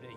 evening.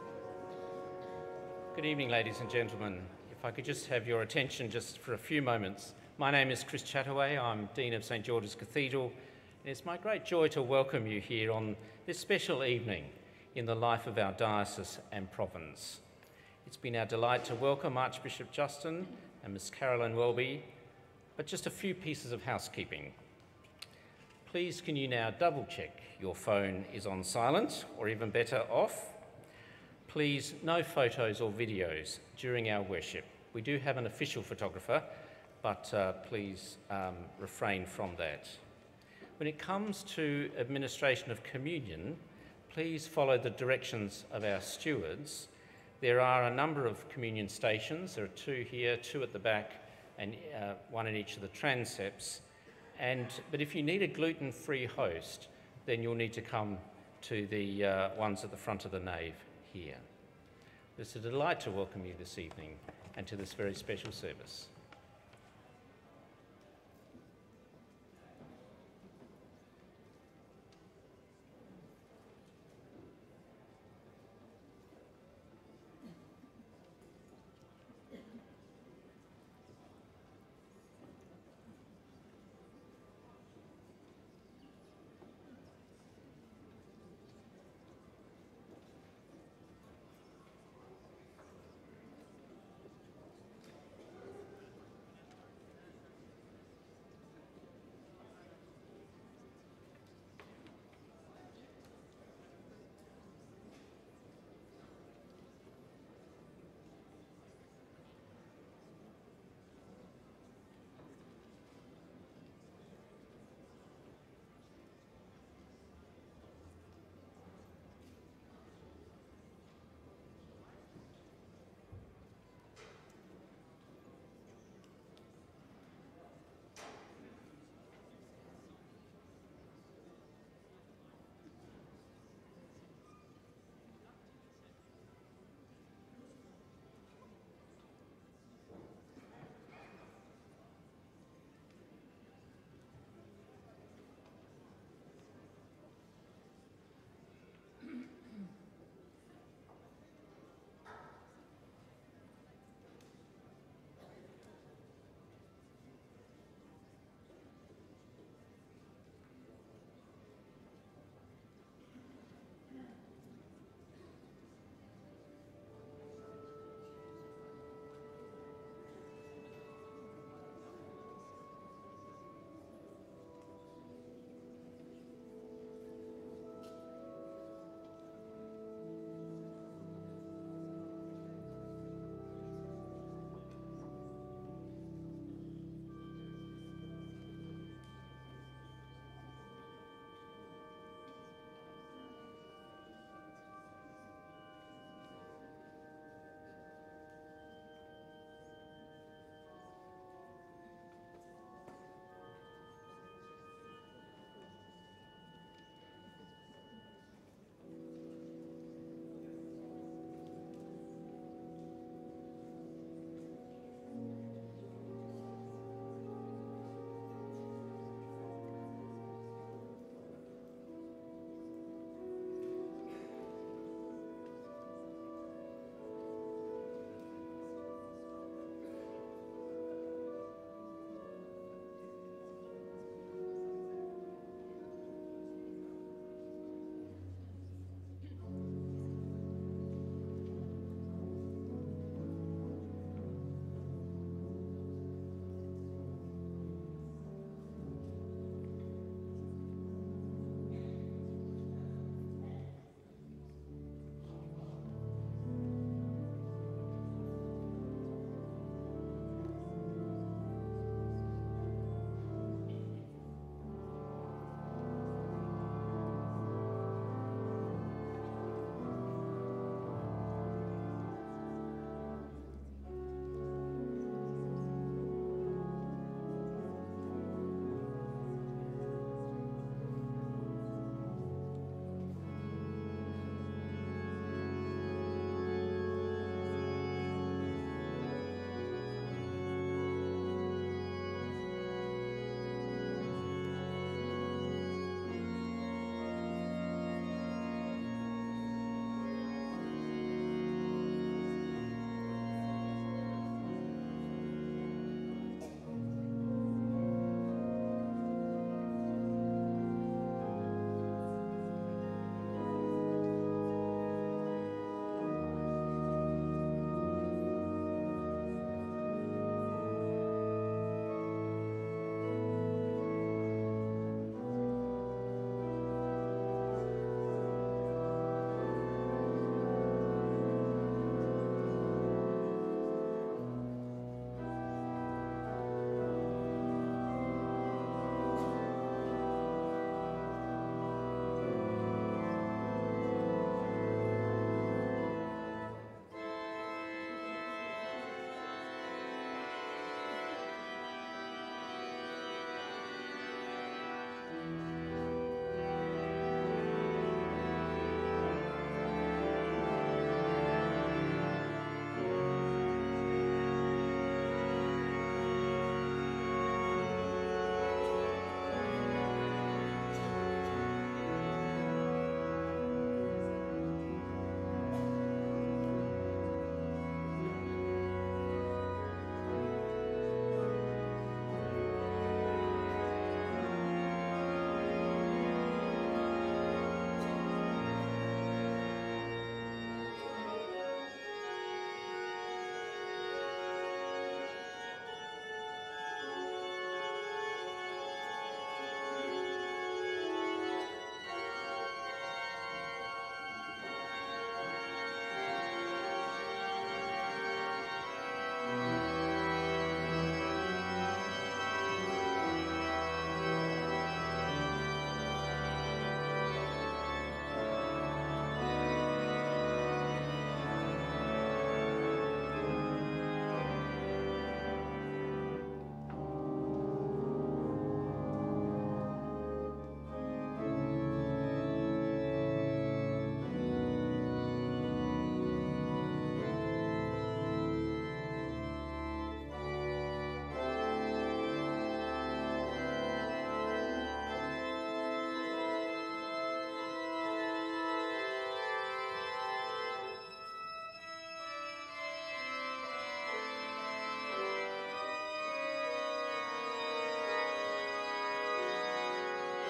Good evening, ladies and gentlemen. If I could just have your attention just for a few moments. My name is Chris Chataway. I'm Dean of St George's Cathedral, and it's my great joy to welcome you here on this special evening in the life of our diocese and province. It's been our delight to welcome Archbishop Justin and Miss Carolyn Welby, but just a few pieces of housekeeping. Please can you now double check your phone is on silent, or even better, off. Please, no photos or videos during our worship. We do have an official photographer, but please refrain from that. When it comes to administration of communion, please follow the directions of our stewards. There are a number of communion stations. There are 2 here, 2 at the back, and 1 in each of the transepts. But if you need a gluten-free host, then you'll need to come to the ones at the front of the nave here. It's a delight to welcome you this evening and to this very special service.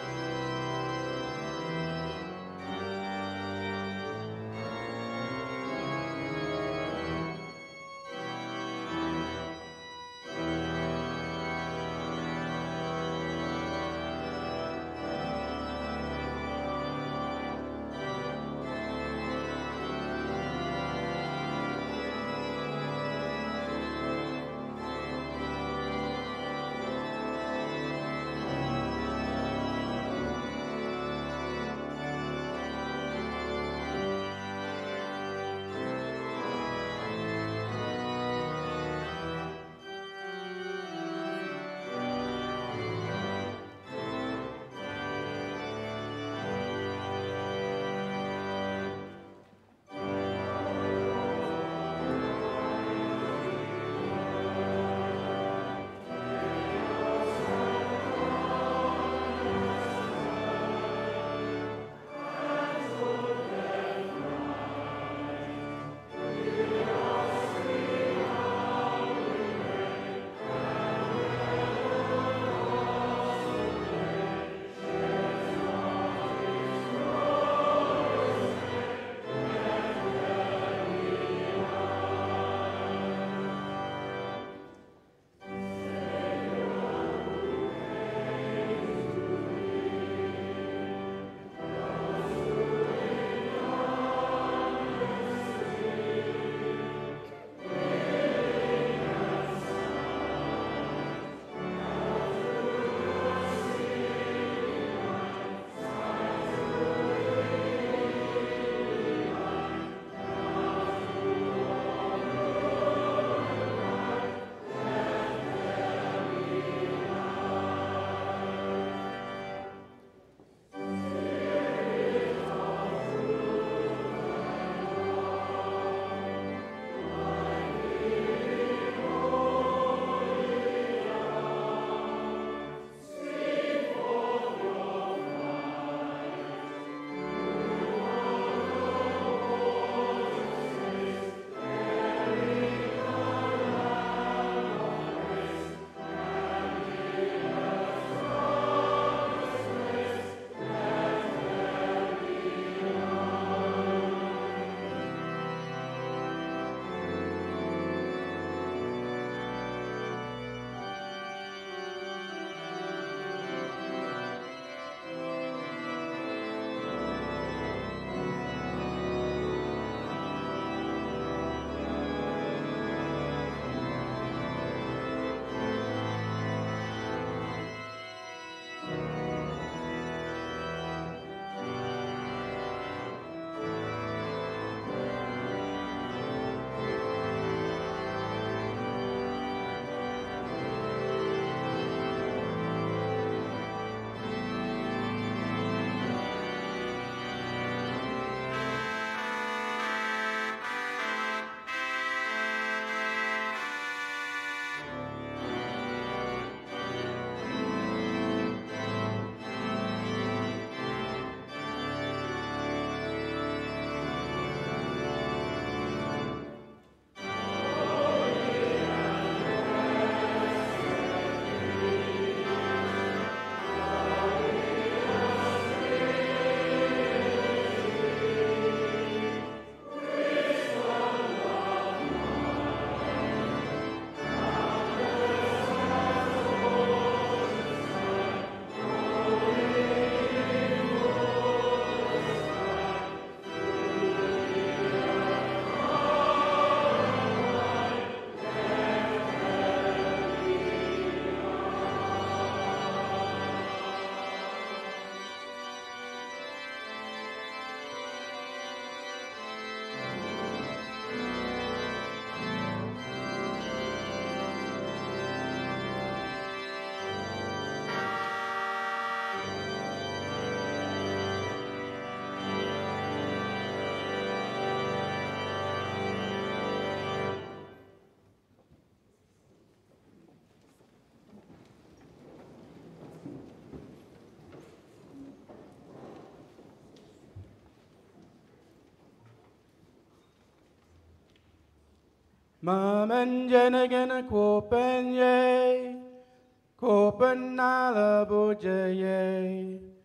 Maman janagana kopen ye, kopen nala boja ye.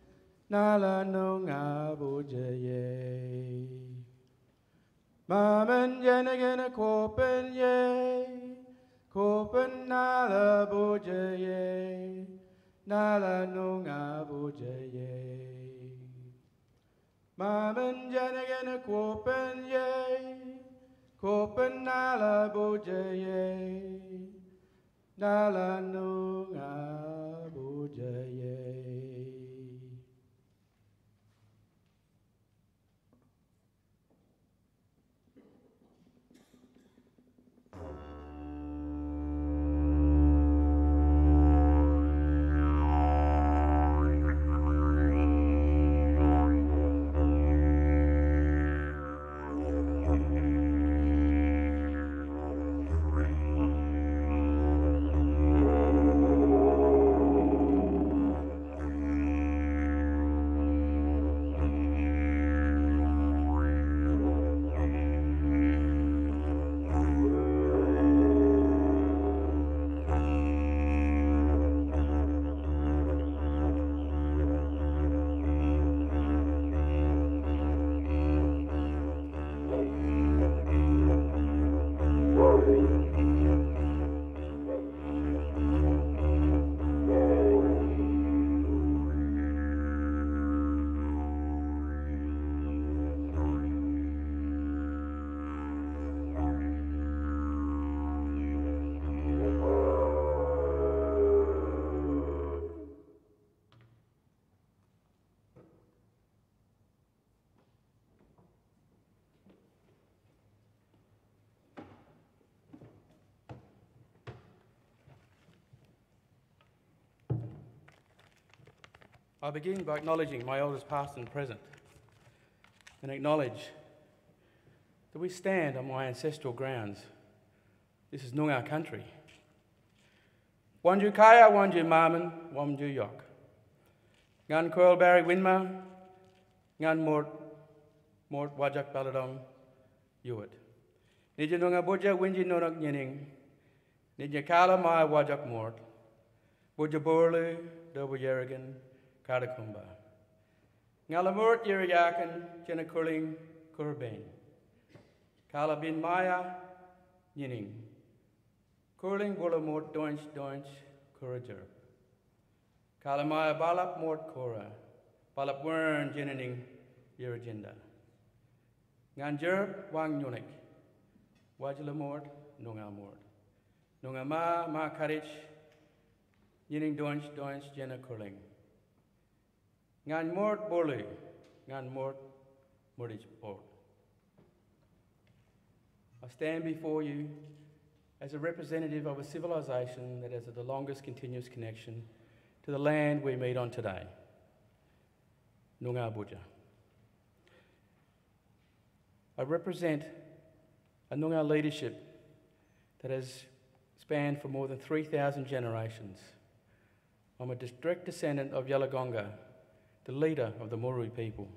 Nala nunga bujaye. Maman jenagana kopen ye. Kopen nala bujaye. Nala nunga bujaye. Maman jenagana kopen ye. Kopen nala bujaye. Nala nunga bujaye. I begin by acknowledging my elders past and present, and acknowledge that we stand on my ancestral grounds. This is Noongar country. Wanju Kaya, Wanju Marman, Wamju Yok. Ngan Coil Barry Winma, Ngan Mort Wajak Baladong, Yuit. Nija Noongar Boodjar Winji Nonak Yining, Nija Kala Mai Wajak Mort, Boodjar Borlu, Dobo Yerrigan, Karakumba. Ngalamurt Yeriakan, Jenakurling, Kurbain. Kala bin Maya, Yining. Kurling Bulamort Doinch Doinch, Kurajer. Kala Maya Balap Mort Kora. Balap Wern Jenaning, Yeragenda. Nganjer Wang Yunik. Wajilamort, Nungamort. Nungama Ma Karich, Yining Doinch Doinch, Jenakurling. Ngan Mort Bolu, Ngan Mort Mordich Port. I stand before you as a representative of a civilization that has the longest continuous connection to the land we meet on today, Noongar Boodjar. I represent a Noongar leadership that has spanned for more than 3,000 generations. I'm a direct descendant of Yalagonga, the leader of the Muru people.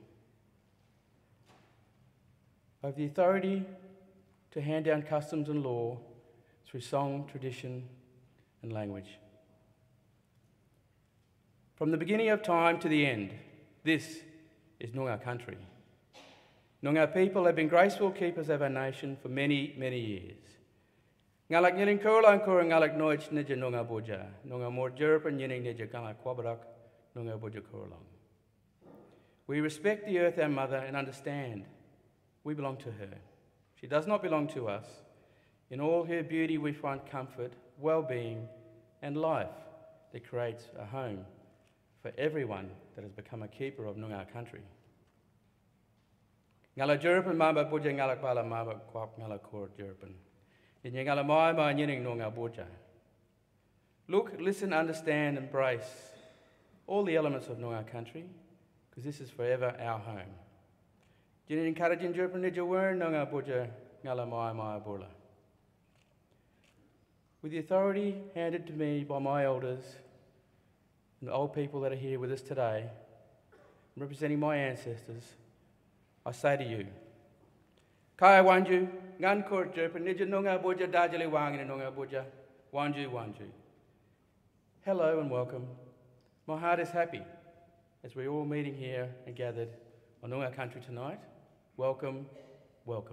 I have the authority to hand down customs and law through song, tradition, and language. From the beginning of time to the end, this is Noongar country. Noongar people have been graceful keepers of our nation for many, many years. Ngalak nyiling kurlang kurang ngalak noich nija Noongar Boodjar, Noongar mort jerpan nyiling nija ngalak kwabadak, Noongar Boodjar kurlang. We respect the earth, our mother, and understand we belong to her. She does not belong to us. In all her beauty we find comfort, well-being and life that creates a home for everyone that has become a keeper of Noongar country. Ngala jerpan mamba Boodjar ngalak bala mamba kwap ngala kor jerpan. Ngala mai ma nyining Noongar Boodjar. Look, listen, understand, embrace all the elements of Noongar country, because this is forever our home. Jinin Karajin Jerpan Nijawern Noongar Boodjar ngala mai mai bula. With the authority handed to me by my elders and the old people that are here with us today, representing my ancestors, I say to you, Kaya Wanju, Ngan Kur Jerpan Nija Noongar Boodjar Dajali Wangin Noongar Boodjar, Wanju Wanju. Hello and welcome. My heart is happy as we're all meeting here and gathered on Noongar country tonight, welcome, welcome.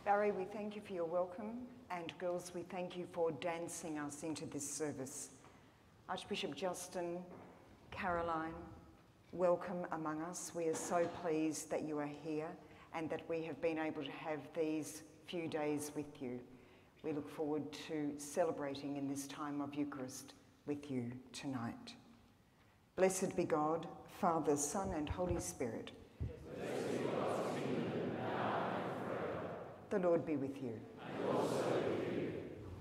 Barry, we thank you for your welcome, and girls, we thank you for dancing us into this service. Archbishop Justin, Caroline, welcome among us. We are so pleased that you are here and that we have been able to have these few days with you. We look forward to celebrating in this time of Eucharist with you tonight. Blessed be God, Father, Son, and Holy Spirit. Blessed be God's kingdom, now and forever. The Lord be with you. And also with you.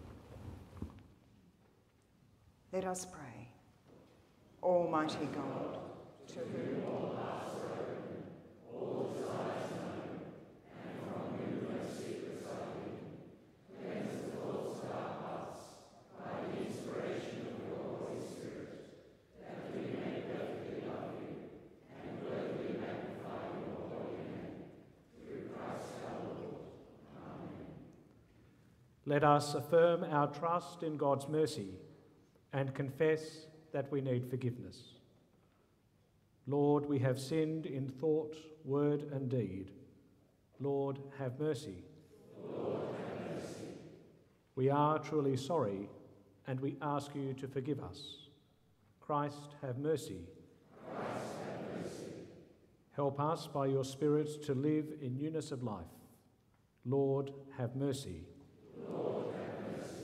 Let us pray. Almighty God, to whom all hearts are open, all desires known, and from whom no secrets are hidden, cleanse the thoughts of our hearts by the inspiration of your Holy Spirit, that we may perfectly love you and worthily magnify your holy name, through Christ our Lord. Amen. Let us affirm our trust in God's mercy and confess that we need forgiveness. Lord, we have sinned in thought, word and deed. Lord, have mercy. Lord, have mercy. We are truly sorry and we ask you to forgive us. Christ, have mercy. Christ, have mercy. Help us by your Spirit to live in newness of life. Lord, have mercy. Lord, have mercy.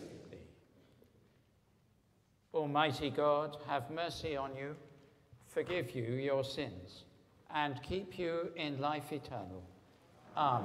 Almighty God, have mercy on you, forgive you your sins, and keep you in life eternal. Amen.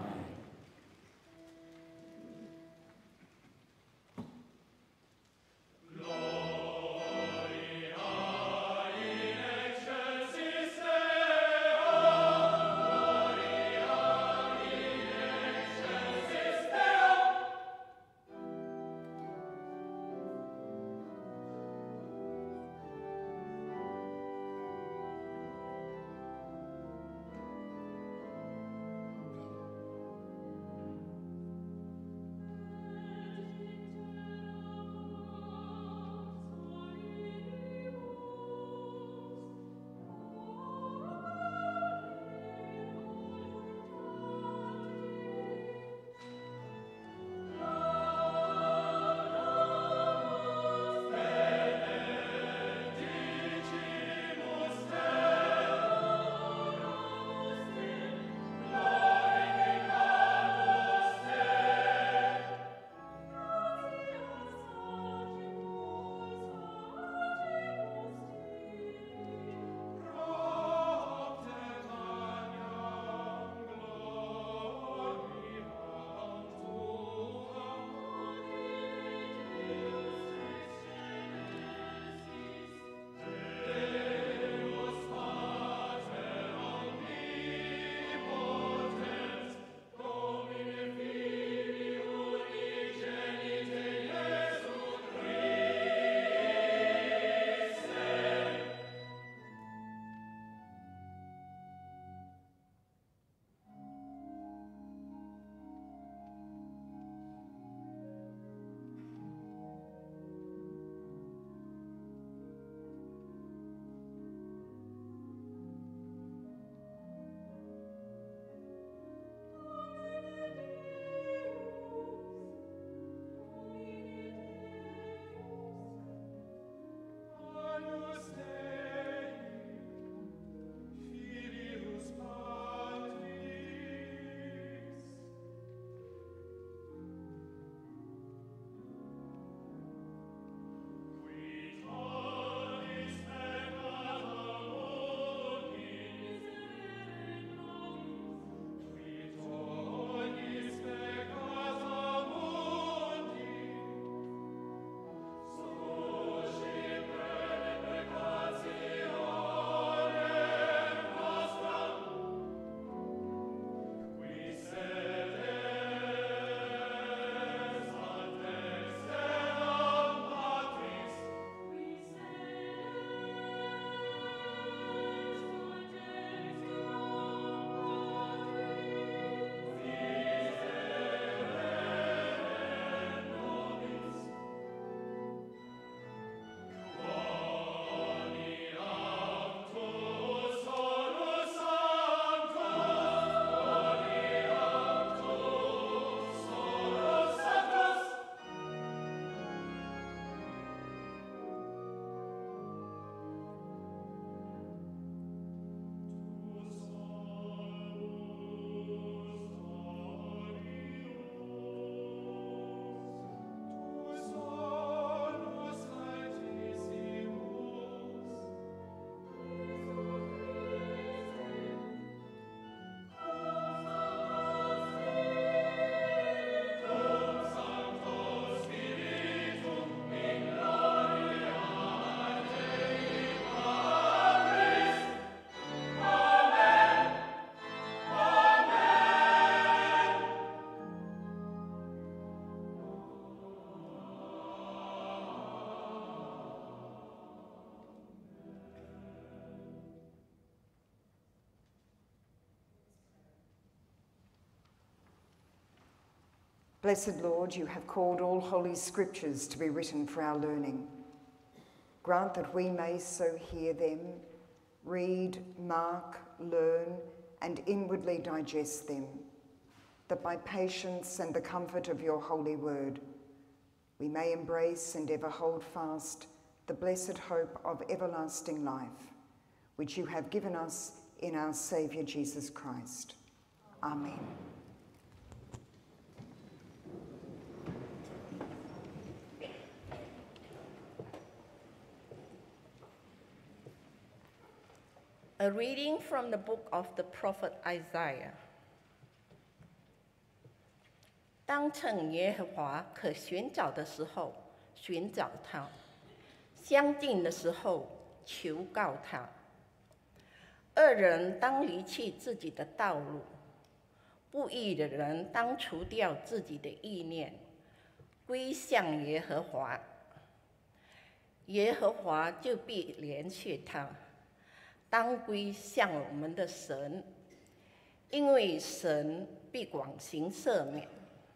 Blessed Lord, you have called all holy scriptures to be written for our learning. Grant that we may so hear them, read, mark, learn, and inwardly digest them, that by patience and the comfort of your holy word, we may embrace and ever hold fast the blessed hope of everlasting life, which you have given us in our Saviour Jesus Christ. Amen. A reading from the book of the prophet Isaiah. 当趁耶和华可寻找的时候，寻找他；相近的时候，求告他。恶人当离弃自己的道路，不义的人当除掉自己的意念，归向耶和华。耶和华就必怜恤他。当归向我们的神，因为神必广行赦免。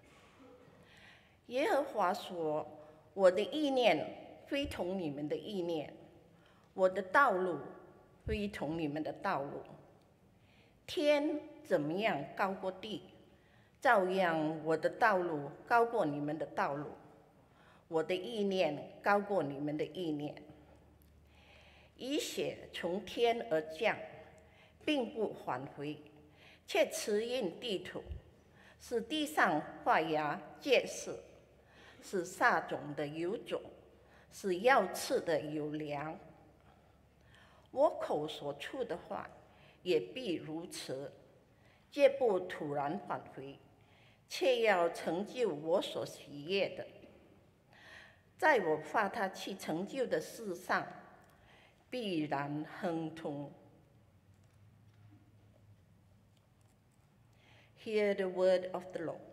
耶和华说：“我的意念非同你们的意念，我的道路非同你们的道路。天怎么样高过地，照样我的道路高过你们的道路，我的意念高过你们的意念。雨雪从天而降，并不返回，却持印地土，使地上发芽结实，使撒种的有种，使要吃的有粮。我口所出的话，也必如此，绝不突然返回，却要成就我所喜悦的，在我发他去成就的事上，必然亨通。Hear the word of the Lord.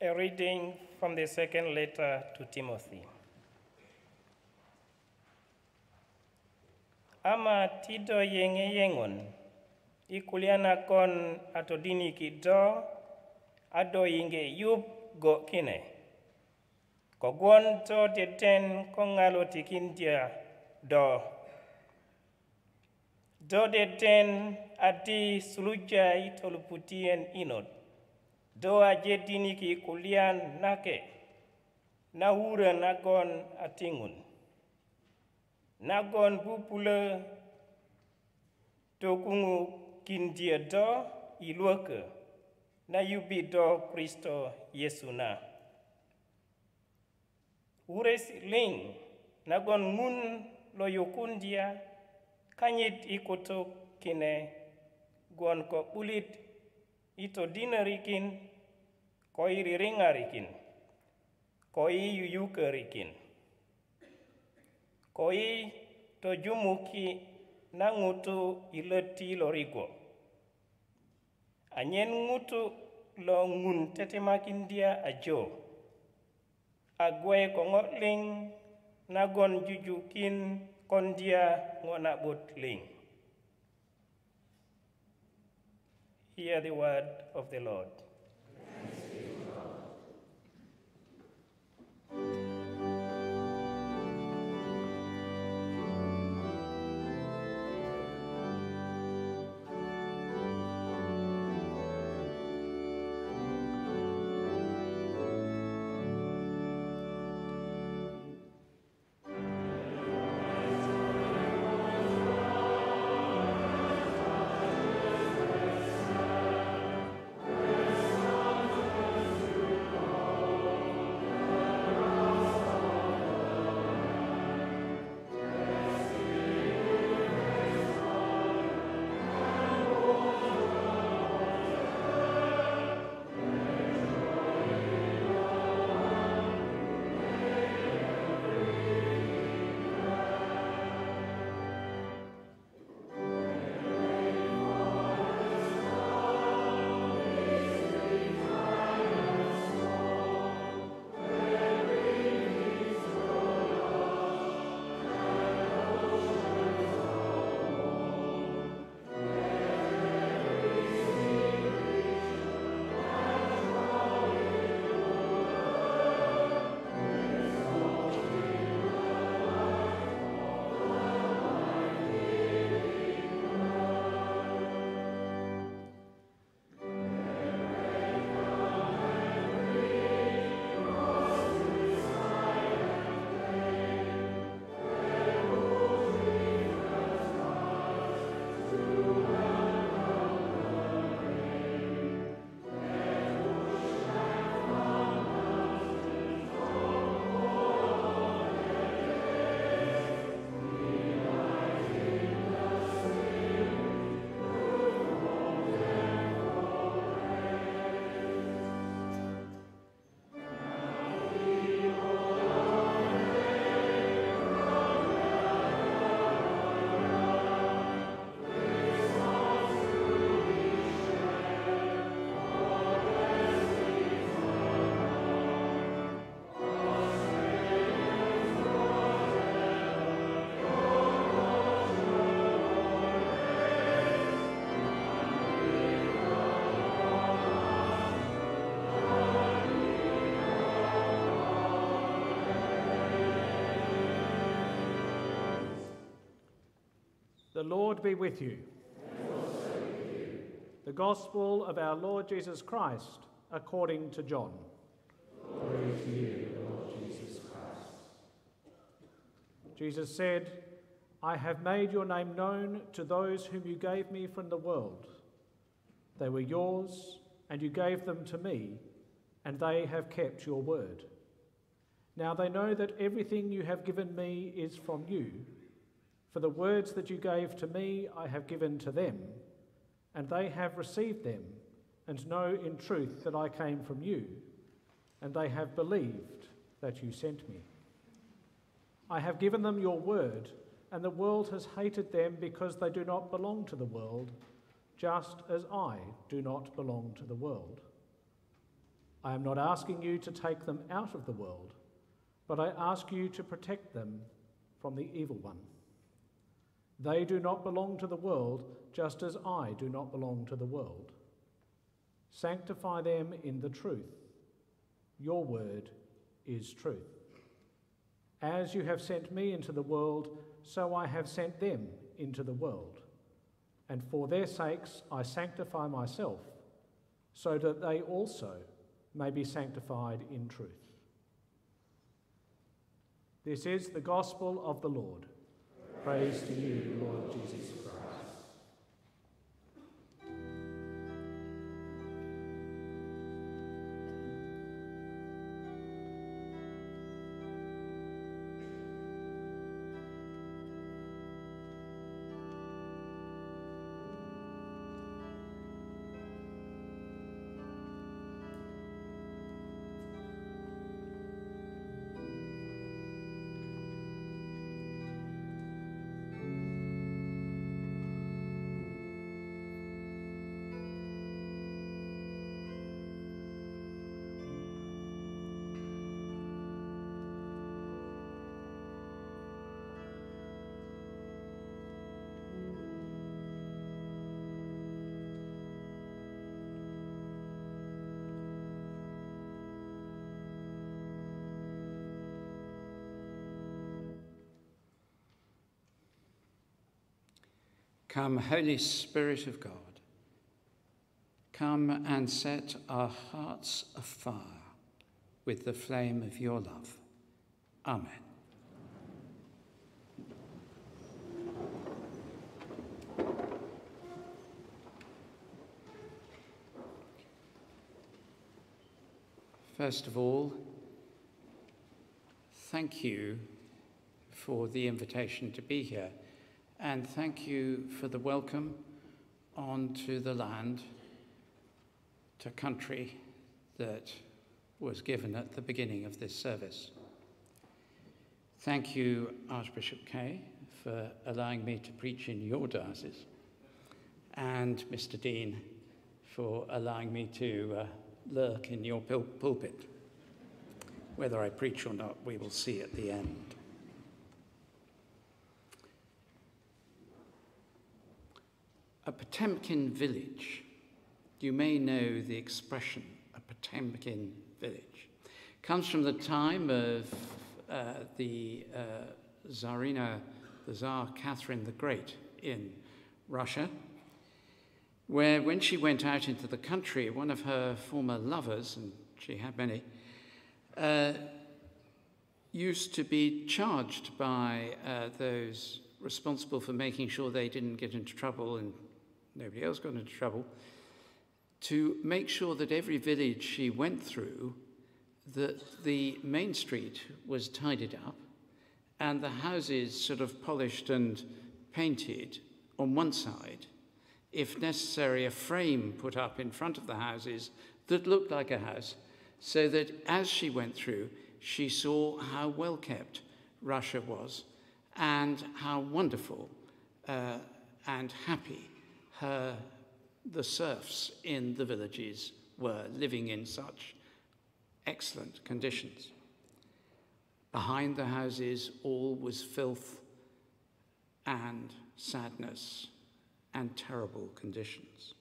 A reading from the second letter to Timothy. Ama tido yenge yengon, ikuliana kon atodini ki do, ado yinge yup go kine. Kogwon to deten kongalo tikindia do. Do deten adi suluja itoluputien inod. Do ajedini ki kulian nake, na hura nagon atingun. Nagon bupule tokungu kindia do iluake, na yubi do Kristo Yesu na. Ures ling, nagon mun lo yukundia, kanyit ikoto kine, guan ko ulit ito dinarikin, koi riringarikin, koi yuyukarikin. Koi to jumuki na ngutu ileti lorigo. Anyen ngutu lo ngun tetemakin dia ajo. Agwe kongotling nagon jujukin kondia ngona botling. Hear the word of the Lord. The Lord be with you. And also with you. The Gospel of our Lord Jesus Christ according to John. Glory to you, Lord Jesus Christ. Jesus said, I have made your name known to those whom you gave me from the world. They were yours, and you gave them to me, and they have kept your word. Now they know that everything you have given me is from you. For the words that you gave to me I have given to them, and they have received them, and know in truth that I came from you, and they have believed that you sent me. I have given them your word, and the world has hated them because they do not belong to the world, just as I do not belong to the world. I am not asking you to take them out of the world, but I ask you to protect them from the evil one. They do not belong to the world, just as I do not belong to the world. Sanctify them in the truth. Your word is truth. As you have sent me into the world, so I have sent them into the world. And for their sakes I sanctify myself, so that they also may be sanctified in truth. This is the gospel of the Lord. Praise to you, Lord Jesus Christ. Come, Holy Spirit of God, come and set our hearts afire with the flame of your love. Amen. First of all, thank you for the invitation to be here. And thank you for the welcome onto the land, to country that was given at the beginning of this service. Thank you, Archbishop Kay, for allowing me to preach in your diocese, and Mr. Dean for allowing me to lurk in your pulpit. Whether I preach or not, we will see at the end. A Potemkin village. You may know the expression, a Potemkin village. Comes from the time of the Tsar Catherine the Great in Russia, where when she went out into the country, one of her former lovers, and she had many, used to be charged by those responsible for making sure they didn't get into trouble and nobody else got into trouble, to make sure that every village she went through, that the main street was tidied up and the houses sort of polished and painted on one side. If necessary, a frame put up in front of the houses that looked like a house, so that as she went through, she saw how well kept Russia was and how wonderful and happy the serfs in the villages were, living in such excellent conditions. Behind the houses, all was filth and sadness and terrible conditions.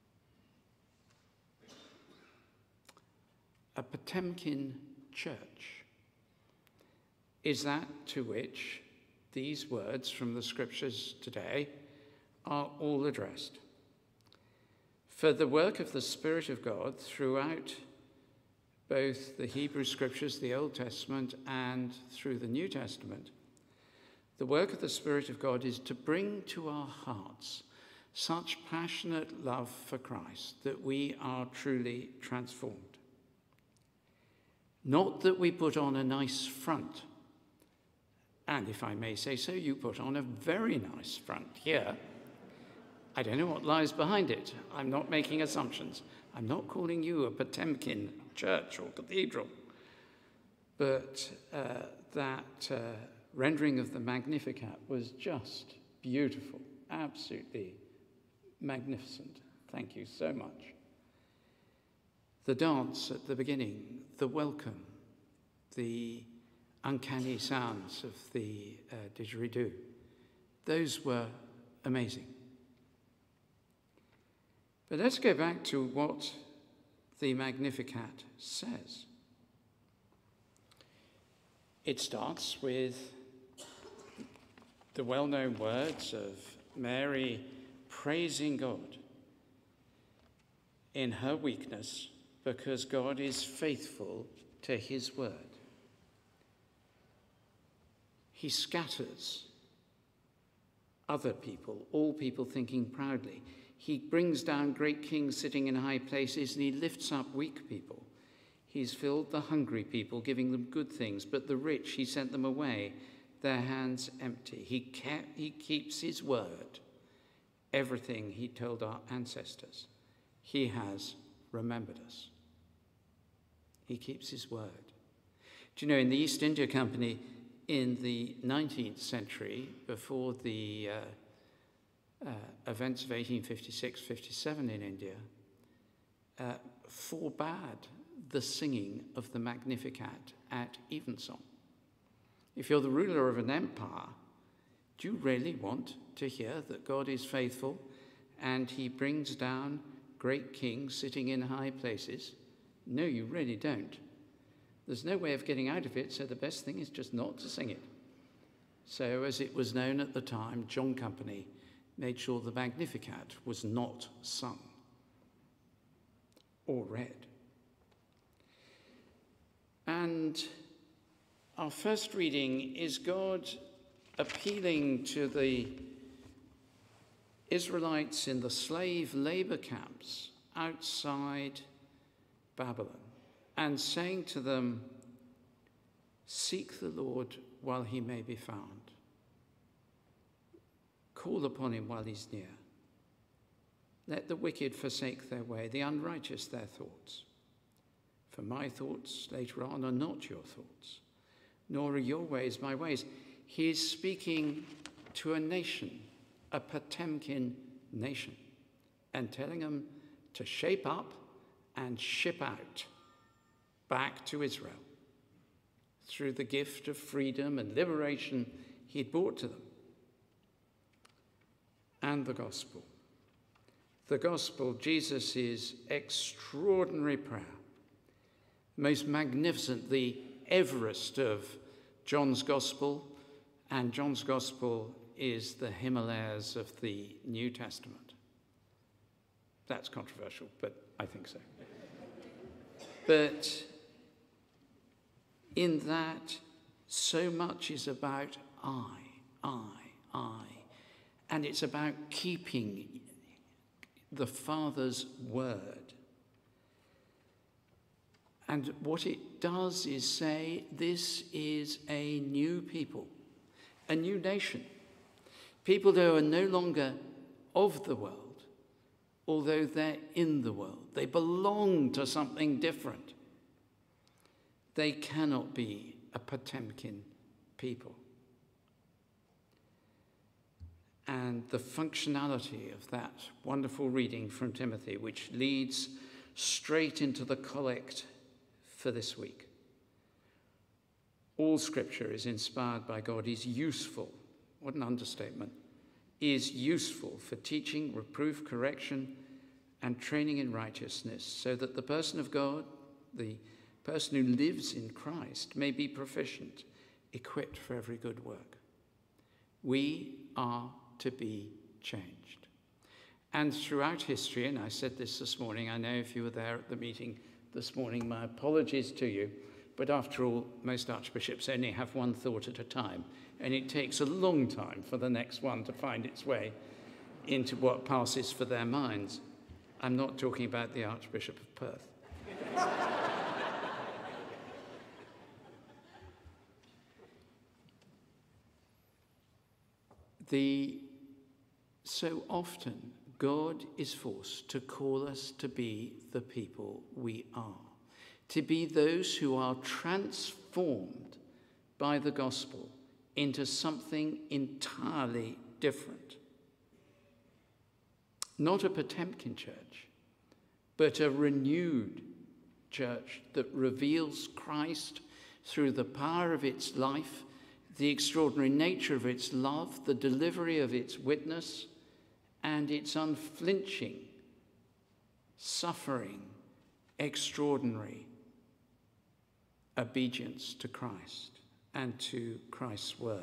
A Potemkin church is that to which these words from the scriptures today are all addressed. For the work of the Spirit of God throughout both the Hebrew scriptures, the Old Testament, and through the New Testament, the work of the Spirit of God is to bring to our hearts such passionate love for Christ that we are truly transformed. Not that we put on a nice front, and if I may say so, you put on a very nice front here. I don't know what lies behind it. I'm not making assumptions. I'm not calling you a Potemkin church or cathedral. But that rendering of the Magnificat was just beautiful, absolutely magnificent. Thank you so much. The dance at the beginning, the welcome, the uncanny sounds of the didgeridoo, those were amazing. But let's go back to what the Magnificat says. It starts with the well-known words of Mary praising God in her weakness because God is faithful to his word. He scatters other people, all people thinking proudly. He brings down great kings sitting in high places, and he lifts up weak people. He's filled the hungry people, giving them good things, but the rich he sent them away, their hands empty. He keeps his word. Everything he told our ancestors, he has remembered us. He keeps his word. Do you know, in the East India Company in the 19th century, before the events of 1856-57 in India, forbade the singing of the Magnificat at evensong. If you're the ruler of an empire, do you really want to hear that God is faithful and he brings down great kings sitting in high places? No, you really don't. There's no way of getting out of it, so the best thing is just not to sing it. So, as it was known at the time, John Company made sure the Magnificat was not sung or read. And our first reading is God appealing to the Israelites in the slave labor camps outside Babylon and saying to them, seek the Lord while he may be found. Call upon him while he's near. Let the wicked forsake their way, the unrighteous their thoughts. For my thoughts later on are not your thoughts, nor are your ways my ways. He is speaking to a nation, a Potemkin nation, and telling them to shape up and ship out back to Israel through the gift of freedom and liberation he'd brought to them. And the gospel. The gospel, Jesus' extraordinary prayer, most magnificent, the Everest of John's gospel, and John's gospel is the Himalayas of the New Testament. That's controversial, but I think so. But in that, so much is about I. And it's about keeping the Father's word. And what it does is say, this is a new people, a new nation. People who are no longer of the world, although they're in the world. They belong to something different. They cannot be a Potemkin people. And the functionality of that wonderful reading from Timothy, which leads straight into the collect for this week. All scripture is inspired by God, is useful, what an understatement, is useful for teaching, reproof, correction, and training in righteousness, so that the person of God, the person who lives in Christ, may be proficient, equipped for every good work. We are to be changed. And throughout history, and I said this morning, I know if you were there at the meeting this morning, my apologies to you, but after all, most archbishops only have one thought at a time, and it takes a long time for the next one to find its way into what passes for their minds. I'm not talking about the Archbishop of Perth. So often, God is forced to call us to be the people we are, to be those who are transformed by the gospel into something entirely different. Not a Potemkin church, but a renewed church that reveals Christ through the power of its life, the extraordinary nature of its love, the delivery of its witness, and its unflinching, suffering, extraordinary obedience to Christ and to Christ's word.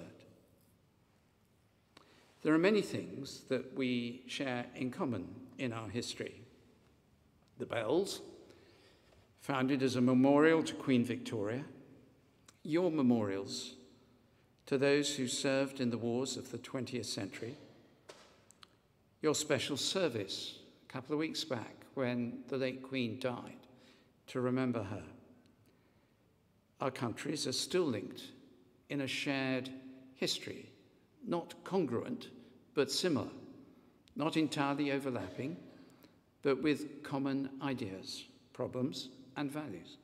There are many things that we share in common in our history. The bells, founded as a memorial to Queen Victoria, your memorials to those who served in the wars of the 20th century, your special service a couple of weeks back when the late Queen died to remember her. Our countries are still linked in a shared history, not congruent, but similar, not entirely overlapping, but with common ideas, problems, and values.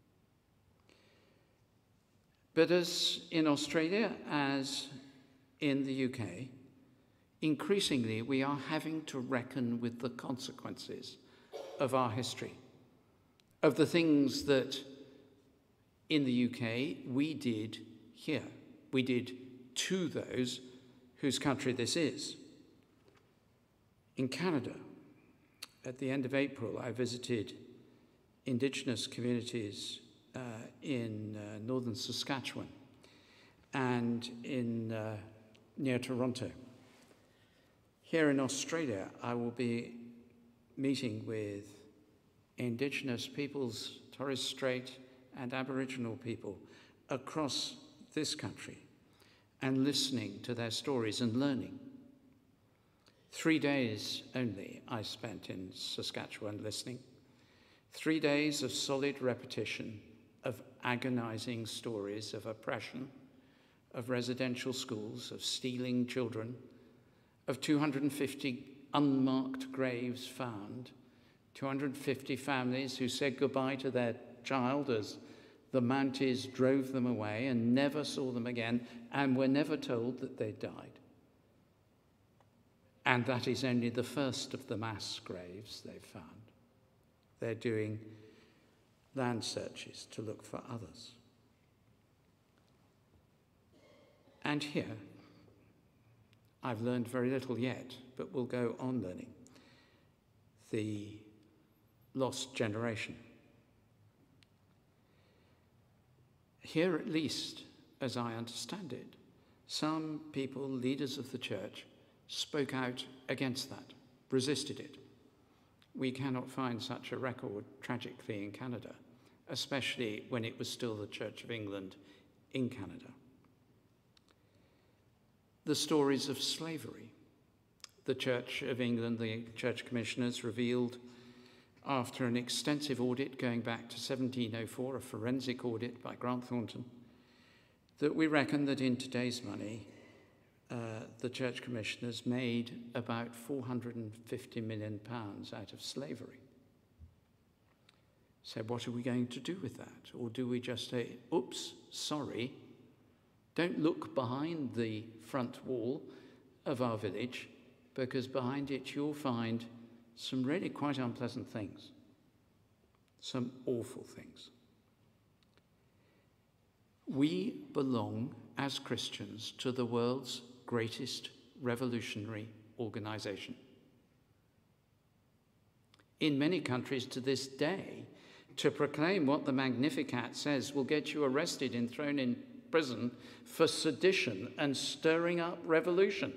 But as in Australia, as in the UK, increasingly we are having to reckon with the consequences of our history, of the things that in the UK we did here, we did to those whose country this is. In Canada, at the end of April, I visited Indigenous communities in northern Saskatchewan and in near Toronto. Here in Australia, I will be meeting with Indigenous peoples, Torres Strait and Aboriginal people across this country and listening to their stories and learning. 3 days only I spent in Saskatchewan listening. 3 days of solid repetition of agonizing stories of oppression, of residential schools, of stealing children, of 250 unmarked graves found, 250 families who said goodbye to their child as the Mounties drove them away and never saw them again and were never told that they died. And that is only the first of the mass graves they've found. They're doing land searches to look for others. And here, I've learned very little yet, but will go on learning. The lost generation. Here, at least, as I understand it, some people, leaders of the church, spoke out against that, resisted it. We cannot find such a record, tragically, in Canada, especially when it was still the Church of England in Canada. The stories of slavery. The Church of England, the Church Commissioners revealed after an extensive audit going back to 1704, a forensic audit by Grant Thornton, that we reckon that in today's money, the Church Commissioners made about £450 million out of slavery. So what are we going to do with that? Or do we just say, oops, sorry, don't look behind the front wall of our village, because behind it you'll find some really quite unpleasant things, some awful things. We belong as Christians to the world's greatest revolutionary organization. In many countries to this day, to proclaim what the Magnificat says will get you arrested and thrown in prison for sedition and stirring up revolution.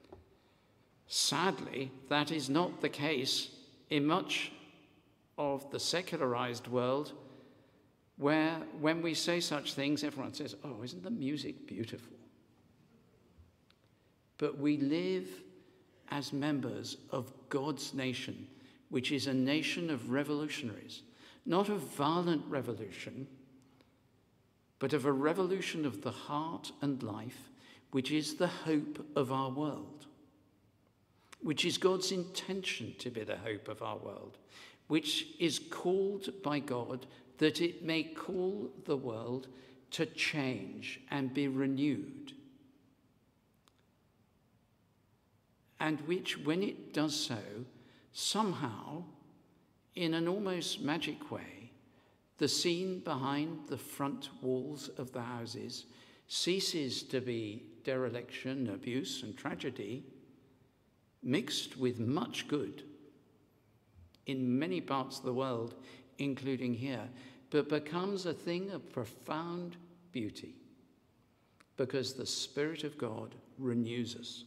Sadly, that is not the case in much of the secularized world, where when we say such things, everyone says, oh, isn't the music beautiful? But we live as members of God's nation, which is a nation of revolutionaries, not of violent revolution, but of a revolution of the heart and life, which is the hope of our world, which is God's intention to be the hope of our world, which is called by God that it may call the world to change and be renewed. And which, when it does so, somehow, in an almost magic way, the scene behind the front walls of the houses ceases to be dereliction, abuse, and tragedy, mixed with much good in many parts of the world, including here, but becomes a thing of profound beauty because the Spirit of God renews us.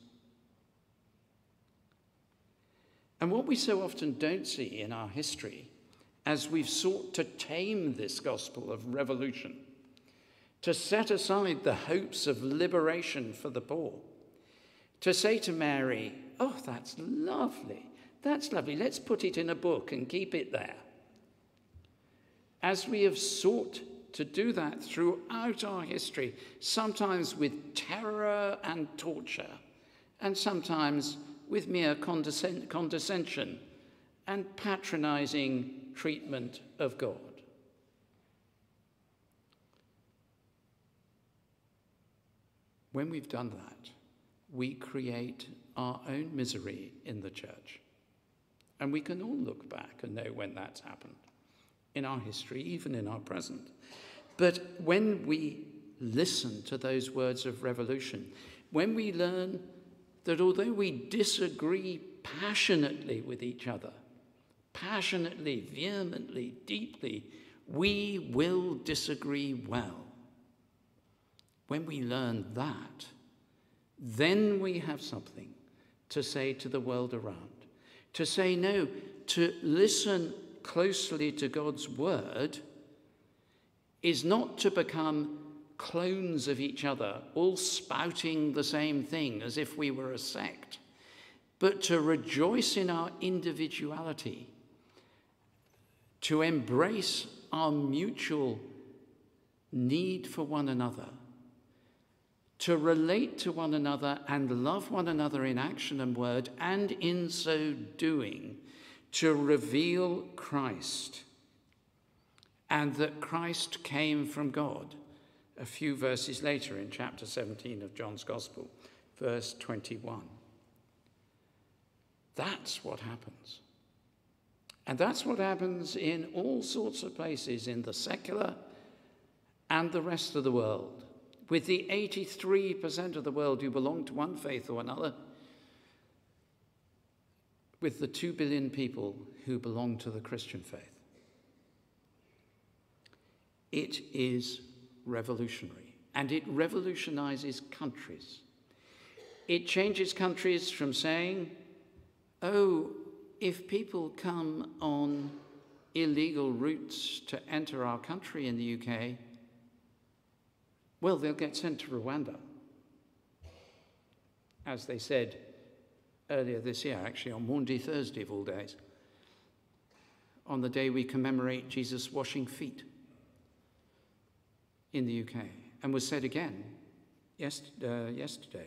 And what we so often don't see in our history, as we've sought to tame this gospel of revolution, to set aside the hopes of liberation for the poor, to say to Mary, "Oh, that's lovely, let's put it in a book and keep it there." As we have sought to do that throughout our history, sometimes with terror and torture, and sometimes with mere condescension and patronizing treatment of God. When we've done that, we create our own misery in the church. And we can all look back and know when that's happened in our history, even in our present. But when we listen to those words of revolution, when we learn that although we disagree passionately with each other, passionately, vehemently, deeply, we will disagree well. When we learn that, then we have something to say to the world around. To say no, to listen closely to God's word is not to become clones of each other, all spouting the same thing as if we were a sect, but to rejoice in our individuality, to embrace our mutual need for one another, to relate to one another and love one another in action and word, and in so doing, to reveal Christ, and that Christ came from God. A few verses later in chapter 17 of John's Gospel, verse 21. That's what happens. And that's what happens in all sorts of places in the secular and the rest of the world. With the 83% of the world who belong to one faith or another, with the 2 billion people who belong to the Christian faith. It is revolutionary, and it revolutionizes countries. It changes countries from saying, oh, if people come on illegal routes to enter our country in the UK, well, they'll get sent to Rwanda. As they said earlier this year, actually on Maundy Thursday of all days, on the day we commemorate Jesus washing feet in the UK, and was said again yesterday.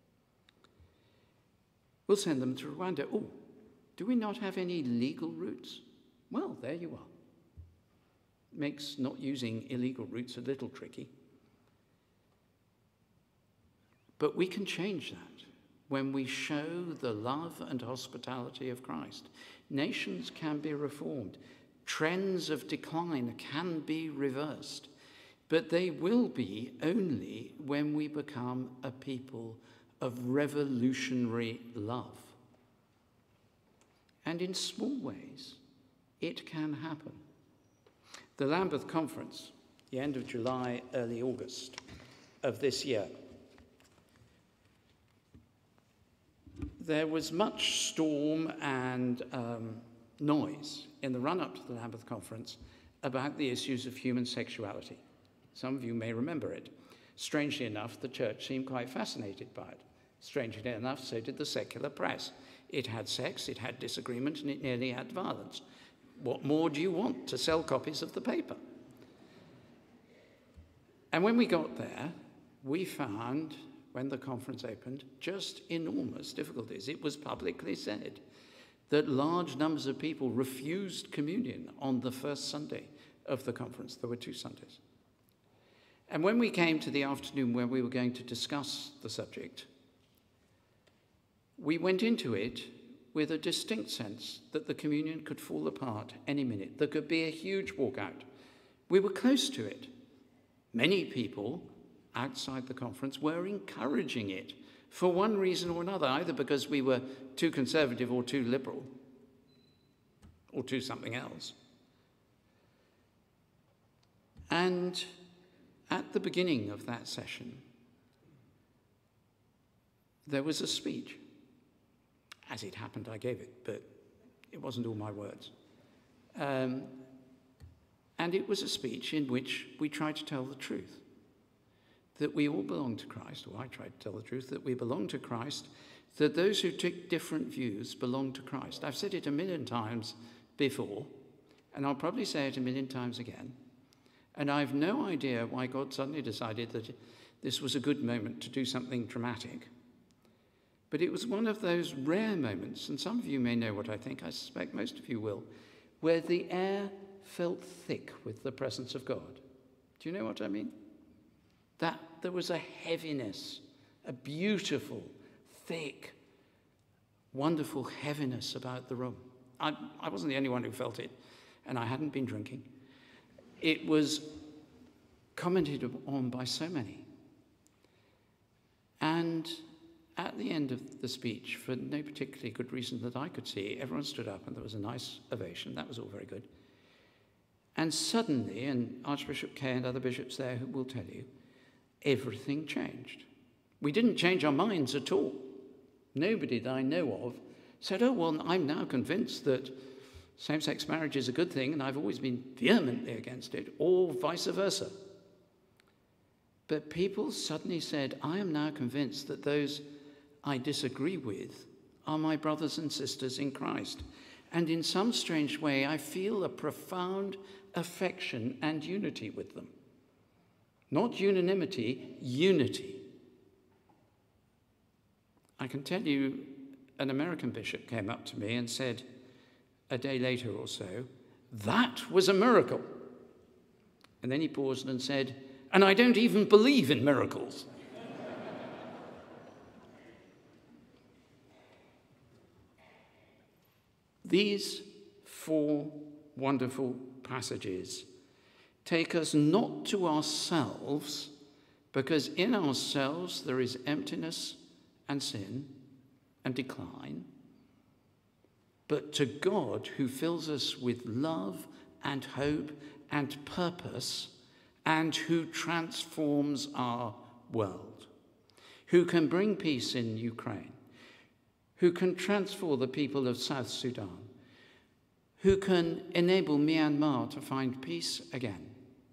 We'll send them to Rwanda. Oh, do we not have any legal routes? Well, there you are. Makes not using illegal routes a little tricky. But we can change that when we show the love and hospitality of Christ. Nations can be reformed. Trends of decline can be reversed. But they will be only when we become a people of revolutionary love. And in small ways, it can happen. The Lambeth Conference, the end of July, early August of this year, there was much storm and noise in the run-up to the Lambeth Conference about the issues of human sexuality. Some of you may remember it. Strangely enough, the church seemed quite fascinated by it. Strangely enough, so did the secular press. It had sex, it had disagreement, and it nearly had violence. What more do you want to sell copies of the paper? And when we got there, we found, when the conference opened, just enormous difficulties. It was publicly said that large numbers of people refused communion on the first Sunday of the conference. There were 2 Sundays. And when we came to the afternoon where we were going to discuss the subject, we went into it with a distinct sense that the communion could fall apart any minute. There could be a huge walkout We were close to it. Many people outside the conference were encouraging it for one reason or another, either because we were too conservative or too liberal or too something else. And at the beginning of that session, there was a speech. As it happened, I gave it, but it wasn't all my words. And it was a speech in which we tried to tell the truth, that we all belong to Christ, or I tried to tell the truth, that we belong to Christ, that those who take different views belong to Christ. I've said it 1,000,000 times before, and I'll probably say it 1,000,000 times again. And I've no idea why God suddenly decided that this was a good moment to do something dramatic. But it was one of those rare moments, and some of you may know what I think, I suspect most of you will, where the air felt thick with the presence of God. Do you know what I mean? That there was a heaviness, a beautiful, thick, wonderful heaviness about the room. I wasn't the only one who felt it, and I hadn't been drinking. It was commented on by so many. And at the end of the speech, for no particularly good reason that I could see, everyone stood up and there was a nice ovation. That was all very good. And suddenly, and Archbishop Kay and other bishops there who will tell you, everything changed. We didn't change our minds at all. Nobody that I know of said, oh, well, I'm now convinced that same-sex marriage is a good thing, and I've always been vehemently against it, or vice versa. But people suddenly said, I am now convinced that those I disagree with are my brothers and sisters in Christ. And in some strange way, I feel a profound affection and unity with them. Not unanimity, unity. I can tell you, an American bishop came up to me and said, a day later or so, that was a miracle. And then he paused and said, and I don't even believe in miracles. These 4 wonderful passages take us not to ourselves, because in ourselves there is emptiness and sin and decline, but to God, who fills us with love and hope and purpose, and who transforms our world, who can bring peace in Ukraine, who can transform the people of South Sudan, who can enable Myanmar to find peace again,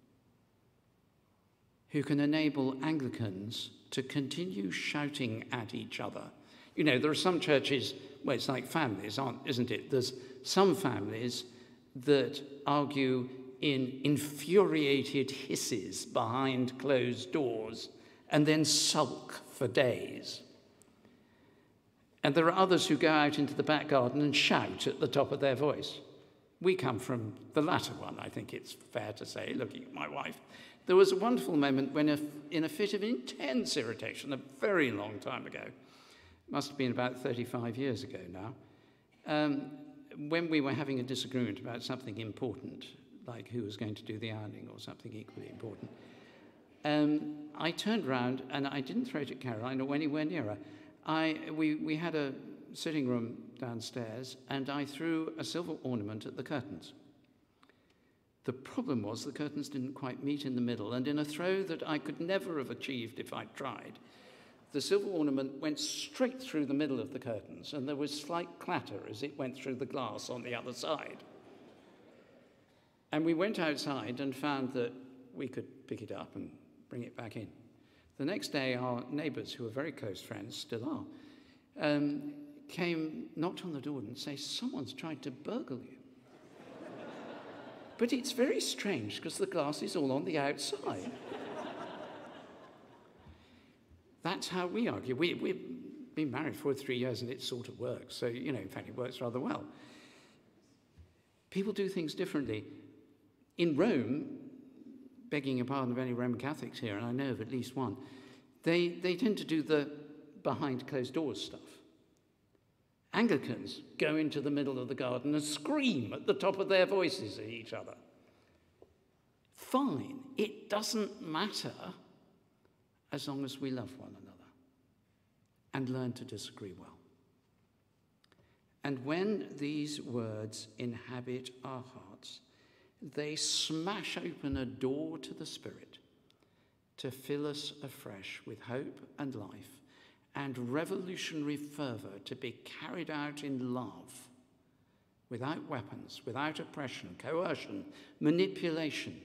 who can enable Anglicans to continue shouting at each other. You know, there are some churches where it's like families, isn't it? There's some families that argue in infuriated hisses behind closed doors and then sulk for days. And there are others who go out into the back garden and shout at the top of their voice. We come from the latter one, I think it's fair to say, looking at my wife. There was a wonderful moment when, in a fit of intense irritation, a very long time ago, must have been about 35 years ago now, when we were having a disagreement about something important, like who was going to do the ironing or something equally important, I turned round and I didn't throw it at Caroline or anywhere near her. We had a sitting room downstairs and I threw a silver ornament at the curtains. The problem was the curtains didn't quite meet in the middle, and in a throw that I could never have achieved if I'd tried, the silver ornament went straight through the middle of the curtains, and there was slight clatter as it went through the glass on the other side. And we went outside and found that we could pick it up and bring it back in. The next day, our neighbours, who were very close friends, still are, knocked on the door and said, someone's tried to burgle you. But it's very strange because the glass is all on the outside. That's how we argue. We've been married for 3 years and it sort of works. So, you know, in fact, it works rather well. People do things differently. In Rome, begging your pardon of any Roman Catholics here, and I know of at least one, they tend to do the behind closed doors stuff. Anglicans go into the middle of the garden and scream at the top of their voices at each other. fine. It doesn't matter as long as we love one another and learn to disagree well. And when these words inhabit our hearts, they smash open a door to the Spirit to fill us afresh with hope and life and revolutionary fervour to be carried out in love, without weapons, without oppression, coercion, manipulation,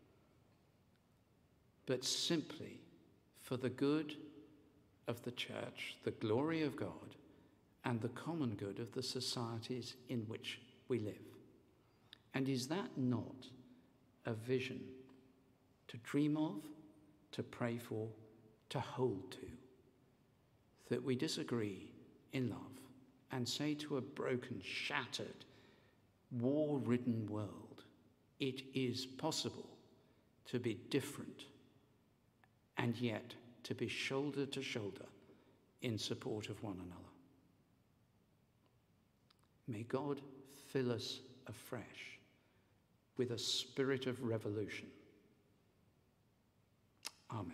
but simply for the good of the church, the glory of God, and the common good of the societies in which we live. And is that not a vision to dream of, to pray for, to hold to? That we disagree in love and say to a broken, shattered, war-ridden world, it is possible to be different and yet to be shoulder to shoulder in support of one another. May God fill us afresh with a spirit of revolution. Amen.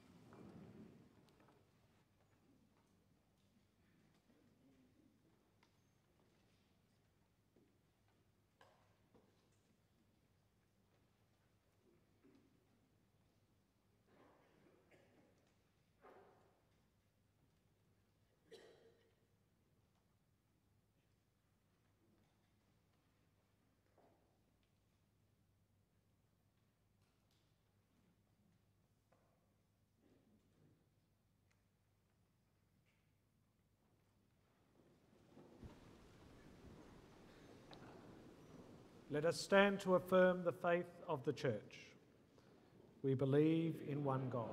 Let us stand to affirm the faith of the Church. We believe in one God.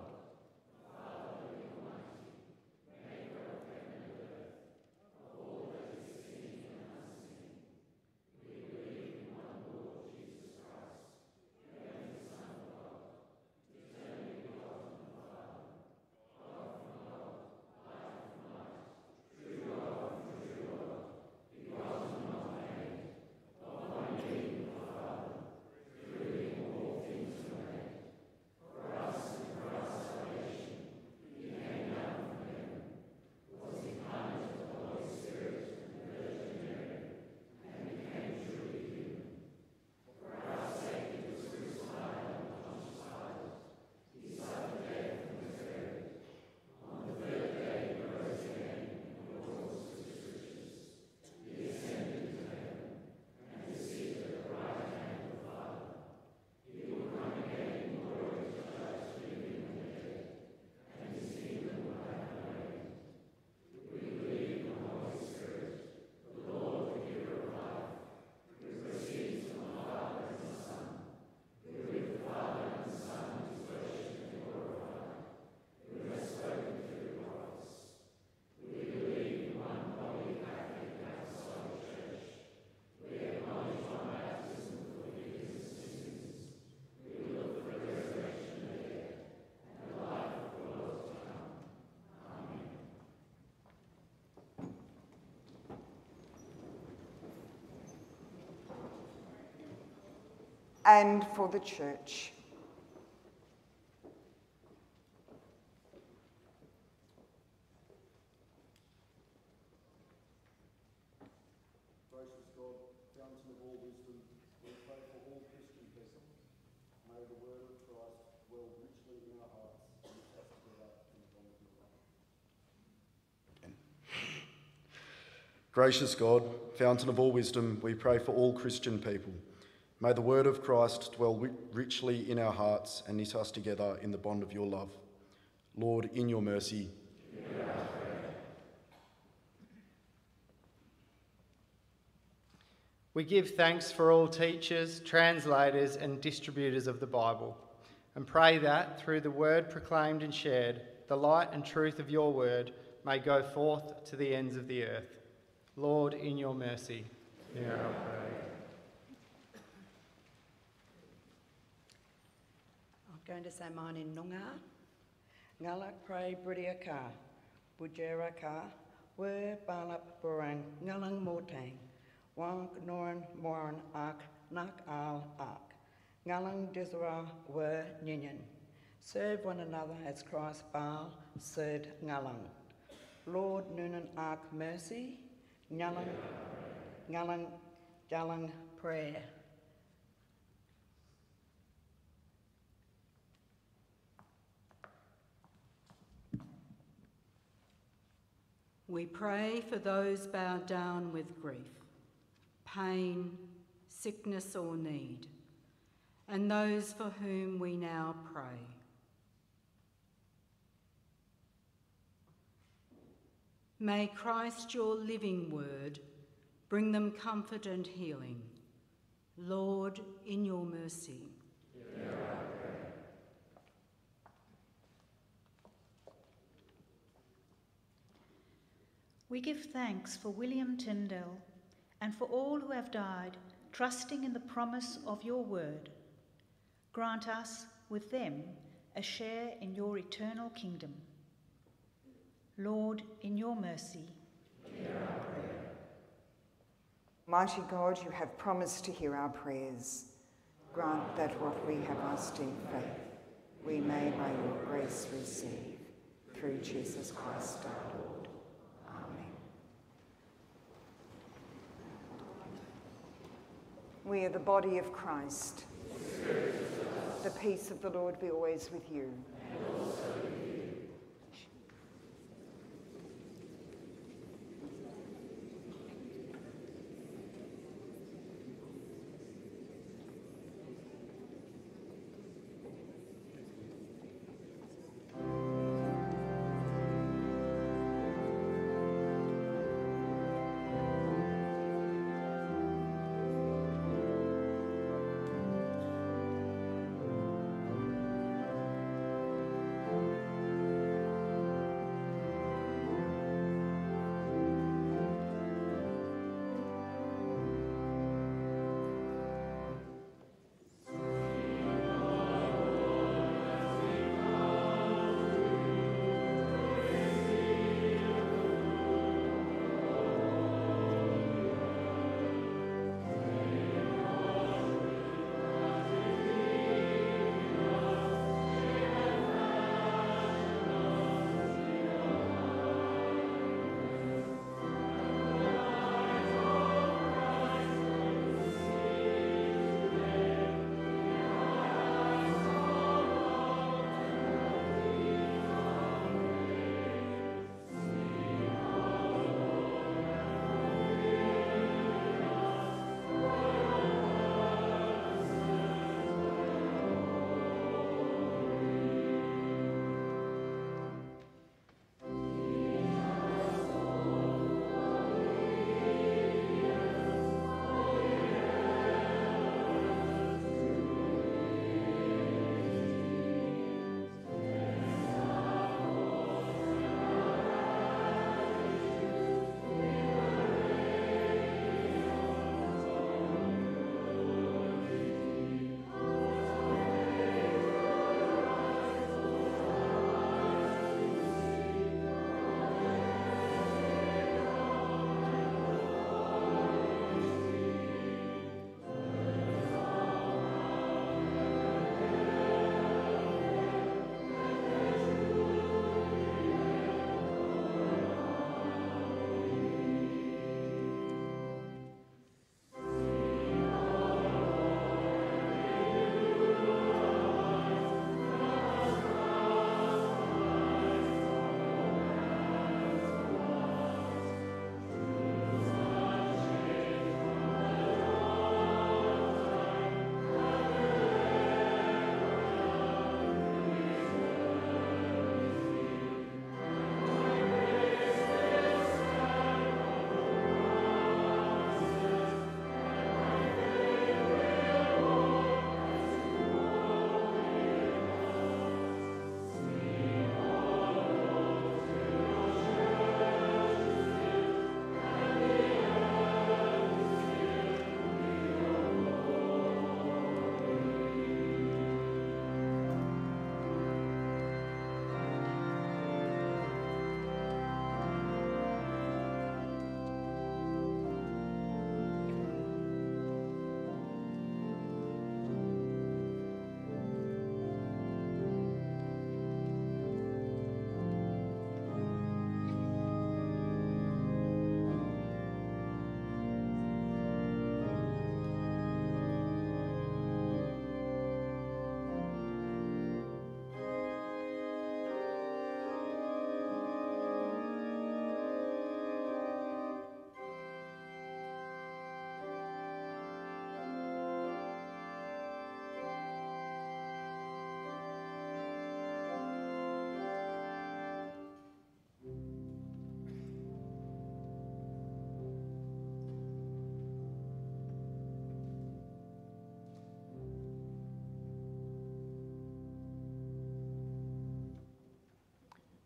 And for the Church. Gracious God, fountain of all wisdom, we pray for all Christian people. May the word of Christ dwell richly in our hearts and with us together in the bond of your love. Gracious God, fountain of all wisdom, we pray for all Christian people. May the word of Christ dwell richly in our hearts and knit us together in the bond of your love. Lord, in your mercy. We give thanks for all teachers, translators and distributors of the Bible, and pray that through the word proclaimed and shared, the light and truth of your word may go forth to the ends of the earth. Lord, in your mercy. Hear our prayer. Going to say mine in Noongar. Ngalak pray Bidi ka, Boodjar ka, we balap burang ngalang motang, wang noran moran ak nak al ak, Ngalang Desra were Ninian. Serve one another as Christ Baal served Ngalang. Lord Noonan Ark mercy, Ngalang Jalang prayer. We pray for those bowed down with grief, pain, sickness or need, and those for whom we now pray. May Christ, your living word, bring them comfort and healing. Lord, in your mercy. We give thanks for William Tyndale and for all who have died, trusting in the promise of your word. Grant us, with them, a share in your eternal kingdom. Lord, in your mercy, hear our prayer. Mighty God, you have promised to hear our prayers. Grant that what we have asked in faith, we may by your grace receive. Through Jesus Christ our Lord. Amen. We are the body of Christ. The peace of the Lord be always with you. And also with you.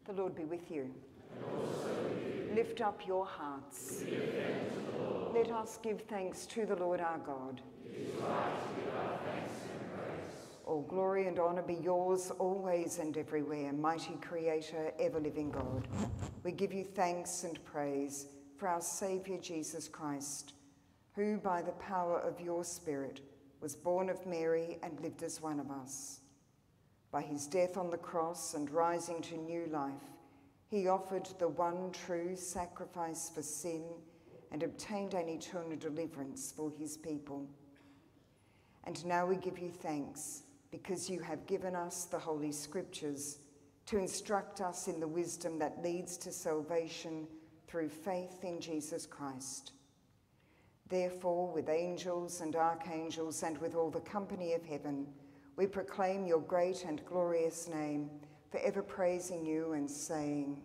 The Lord be with you. And also with you. Lift up your hearts. We give thanks to the Lord. Let us give thanks to the Lord our God. It is right to give our thanks and praise. All glory and honour be yours always and everywhere, mighty Creator, ever-living God. We give you thanks and praise for our Saviour Jesus Christ, who by the power of your Spirit was born of Mary and lived as one of us. By his death on the cross and rising to new life, he offered the one true sacrifice for sin and obtained an eternal deliverance for his people. And now we give you thanks because you have given us the Holy Scriptures to instruct us in the wisdom that leads to salvation through faith in Jesus Christ. Therefore, with angels and archangels and with all the company of heaven, we proclaim your great and glorious name, forever praising you and saying,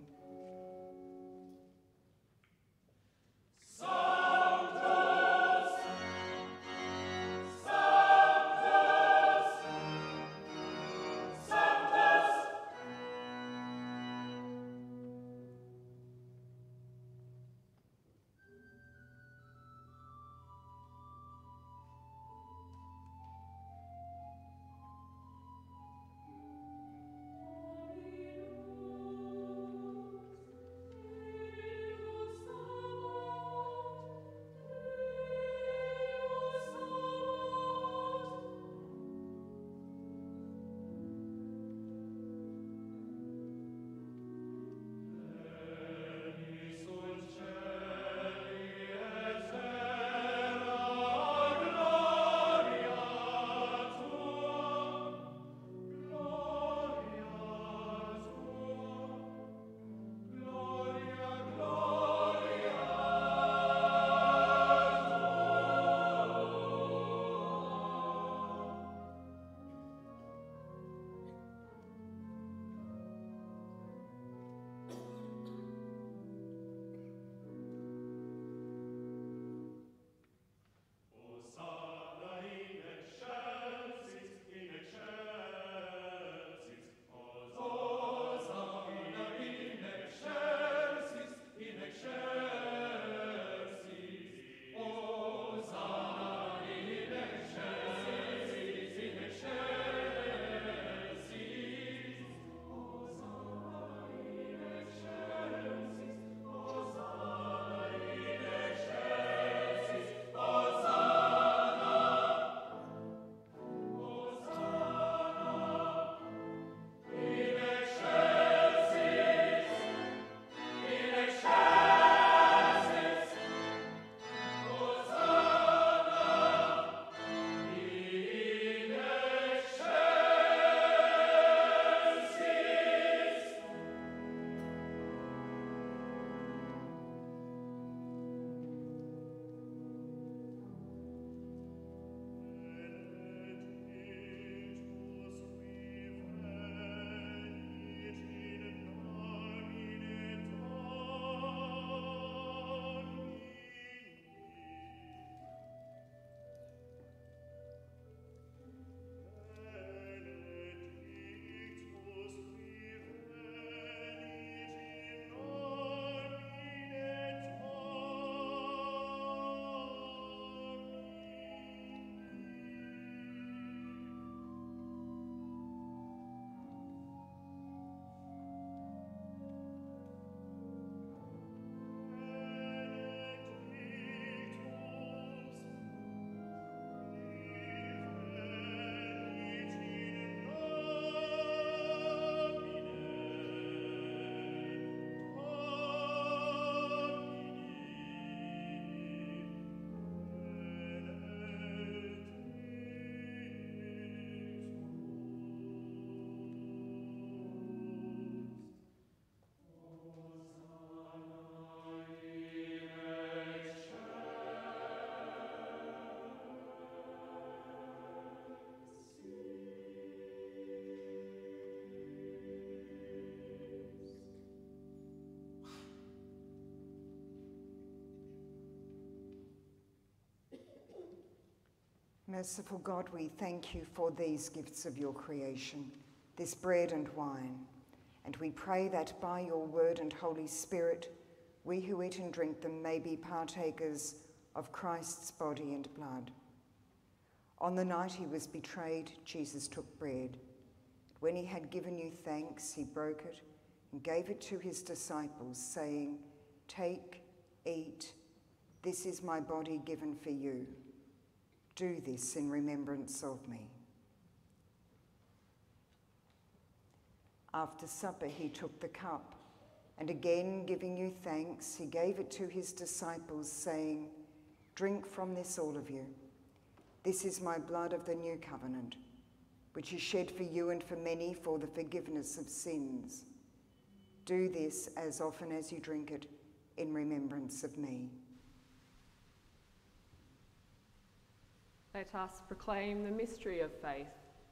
Merciful God, we thank you for these gifts of your creation, this bread and wine, And we pray that by your word and Holy Spirit, we who eat and drink them may be partakers of Christ's body and blood. On the night he was betrayed, Jesus took bread. When he had given you thanks, he broke it and gave it to his disciples, saying, "Take, eat, this is my body given for you. Do this in remembrance of me." After supper, he took the cup, and again giving you thanks, he gave it to his disciples, saying, "Drink from this, all of you. This is my blood of the new covenant, which is shed for you and for many for the forgiveness of sins. Do this as often as you drink it in remembrance of me." Let us proclaim the mystery of faith.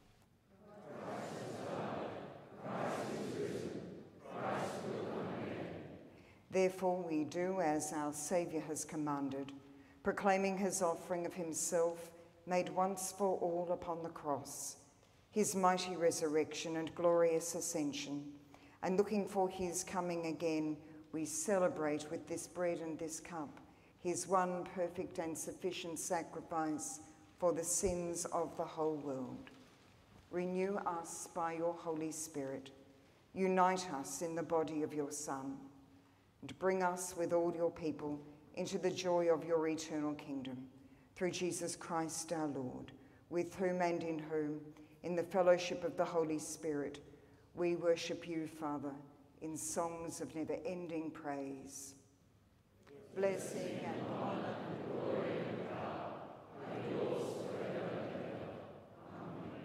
Therefore we do as our Saviour has commanded, proclaiming his offering of himself made once for all upon the cross, his mighty resurrection and glorious ascension, and looking for his coming again, we celebrate with this bread and this cup his one perfect and sufficient sacrifice for the sins of the whole world. Renew us by your Holy Spirit, unite us in the body of your Son, and bring us with all your people into the joy of your eternal kingdom, through Jesus Christ our Lord, with whom and in whom, in the fellowship of the Holy Spirit, we worship you, Father, in songs of never-ending praise. Blessing and honour and glory and power are yours forever and ever. Amen.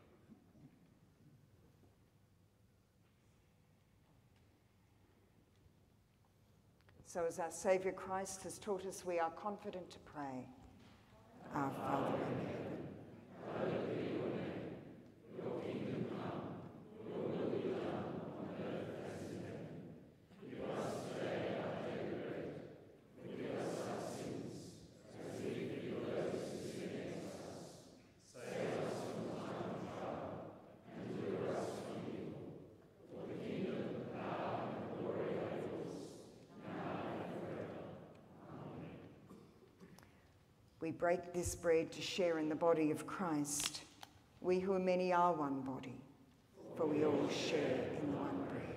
So as our Saviour Christ has taught us, we are confident to pray. Our Father in heaven, hallowed be your name. Your kingdom come, your will be done on earth as in heaven. Give us today our daily bread. Forgive us our sins, as we forgive those who sin against us. Save us from the time of trouble, and deliver us from evil. For the kingdom, the power, and the glory are yours, now and forever. Amen. We break this bread to share in the body of Christ. We who are many are one body, for we all share in the one bread.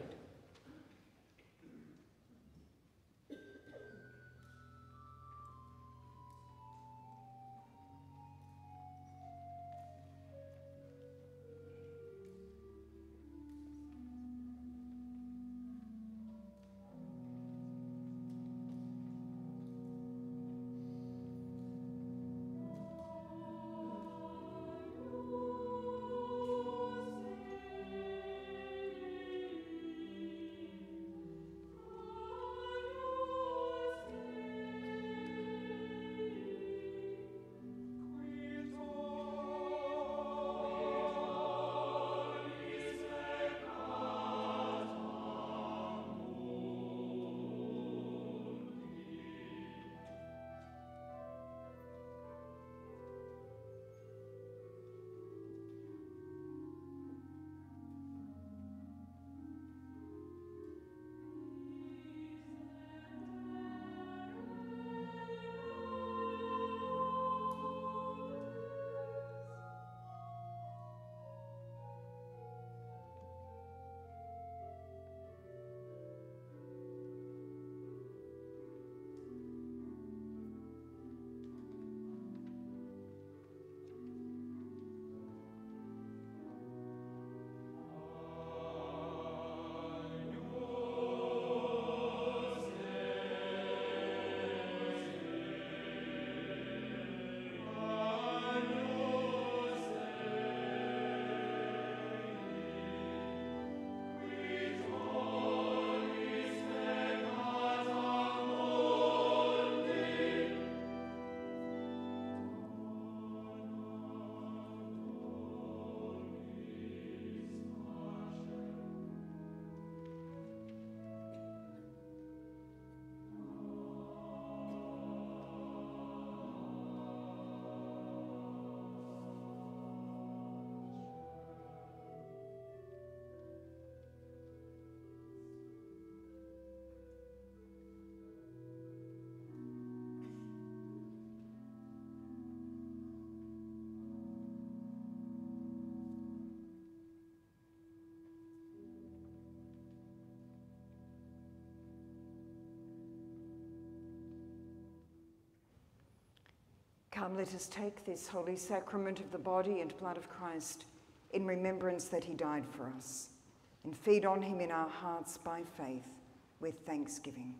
Come, let us take this holy sacrament of the body and blood of Christ in remembrance that he died for us, and feed on him in our hearts by faith with thanksgiving.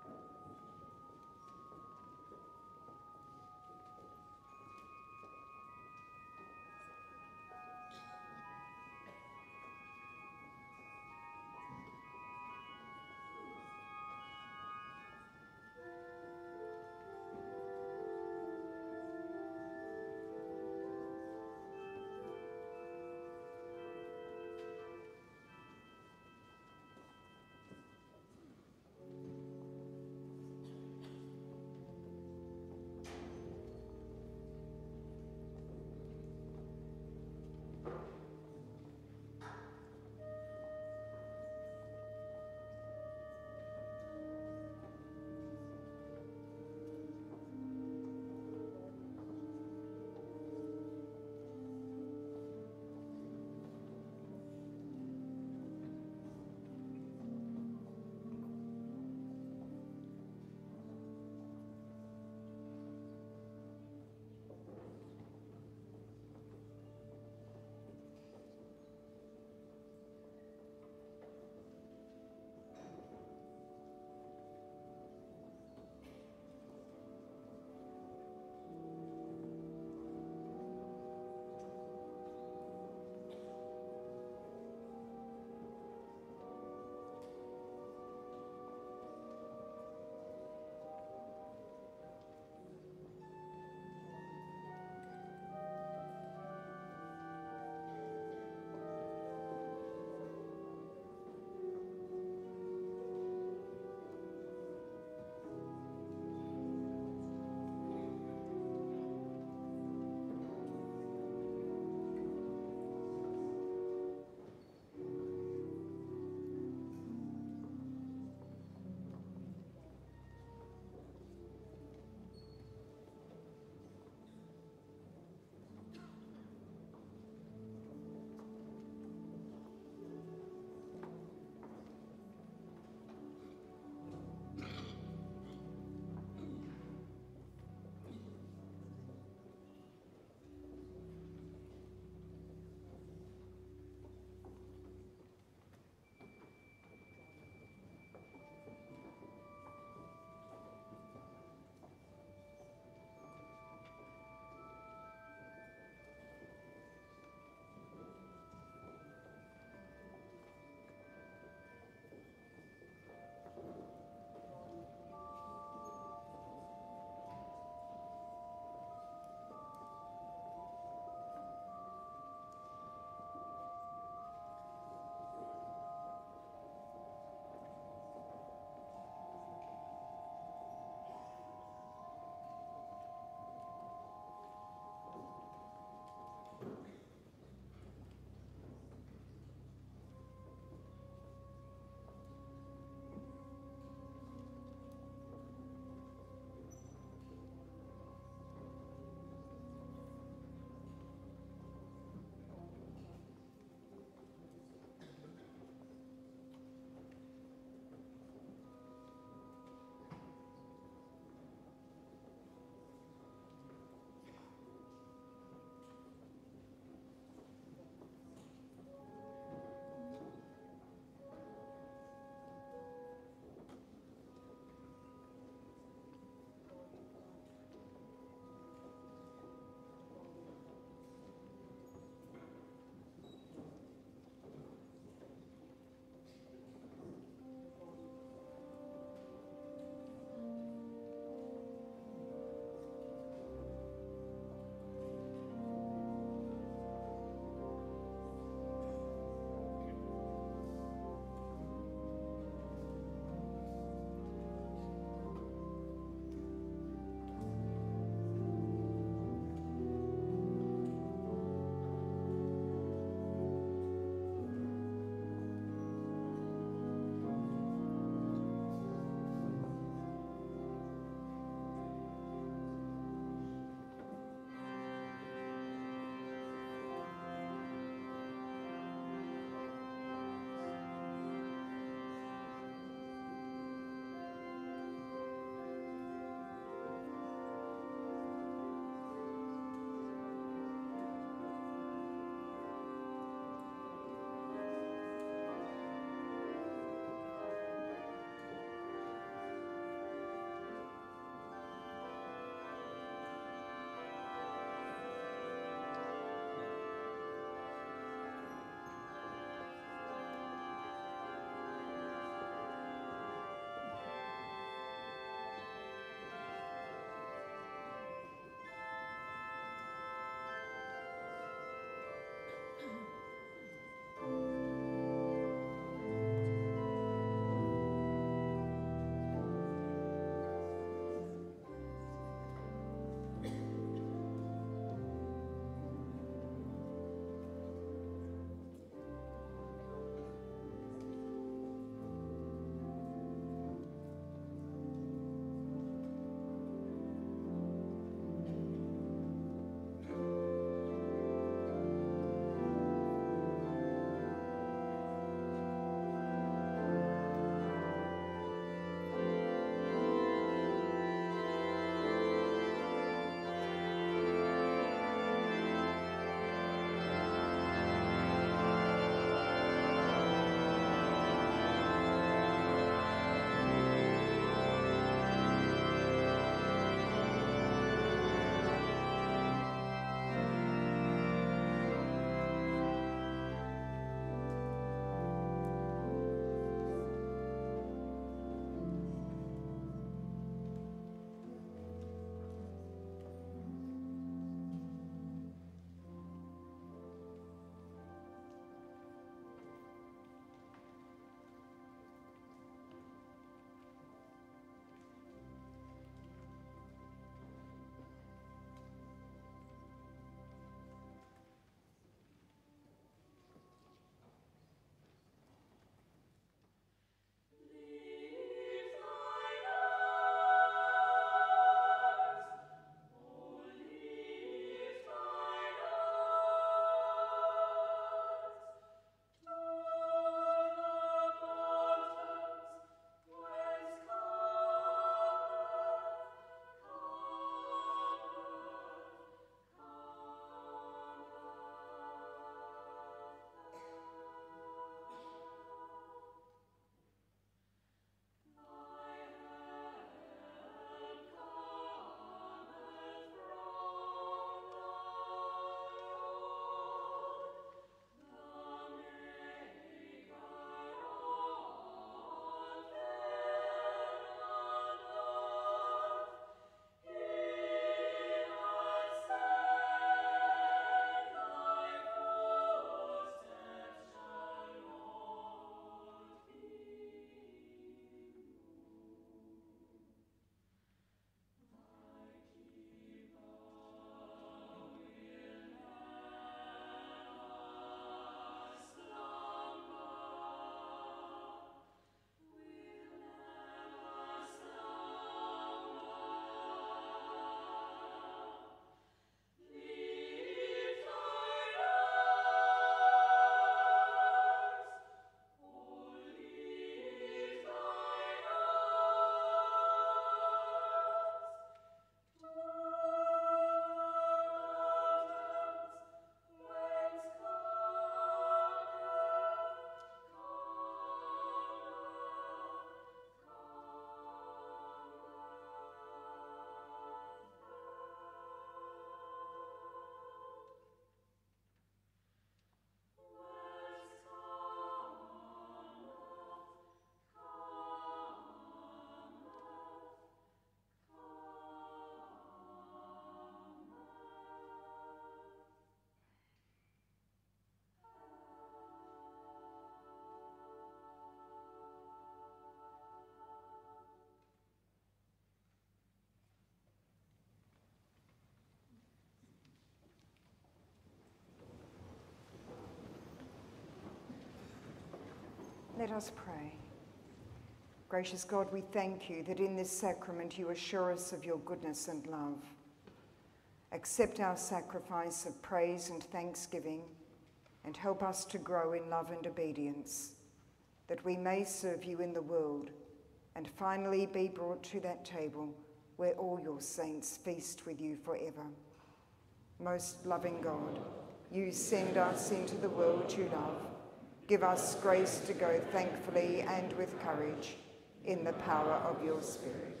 Let us pray. Gracious God, we thank you that in this sacrament you assure us of your goodness and love. Accept our sacrifice of praise and thanksgiving, and help us to grow in love and obedience, that we may serve you in the world, and finally be brought to that table where all your saints feast with you forever. Most loving God, you send us into the world you love. Give us grace to go thankfully and with courage in the power of your Spirit.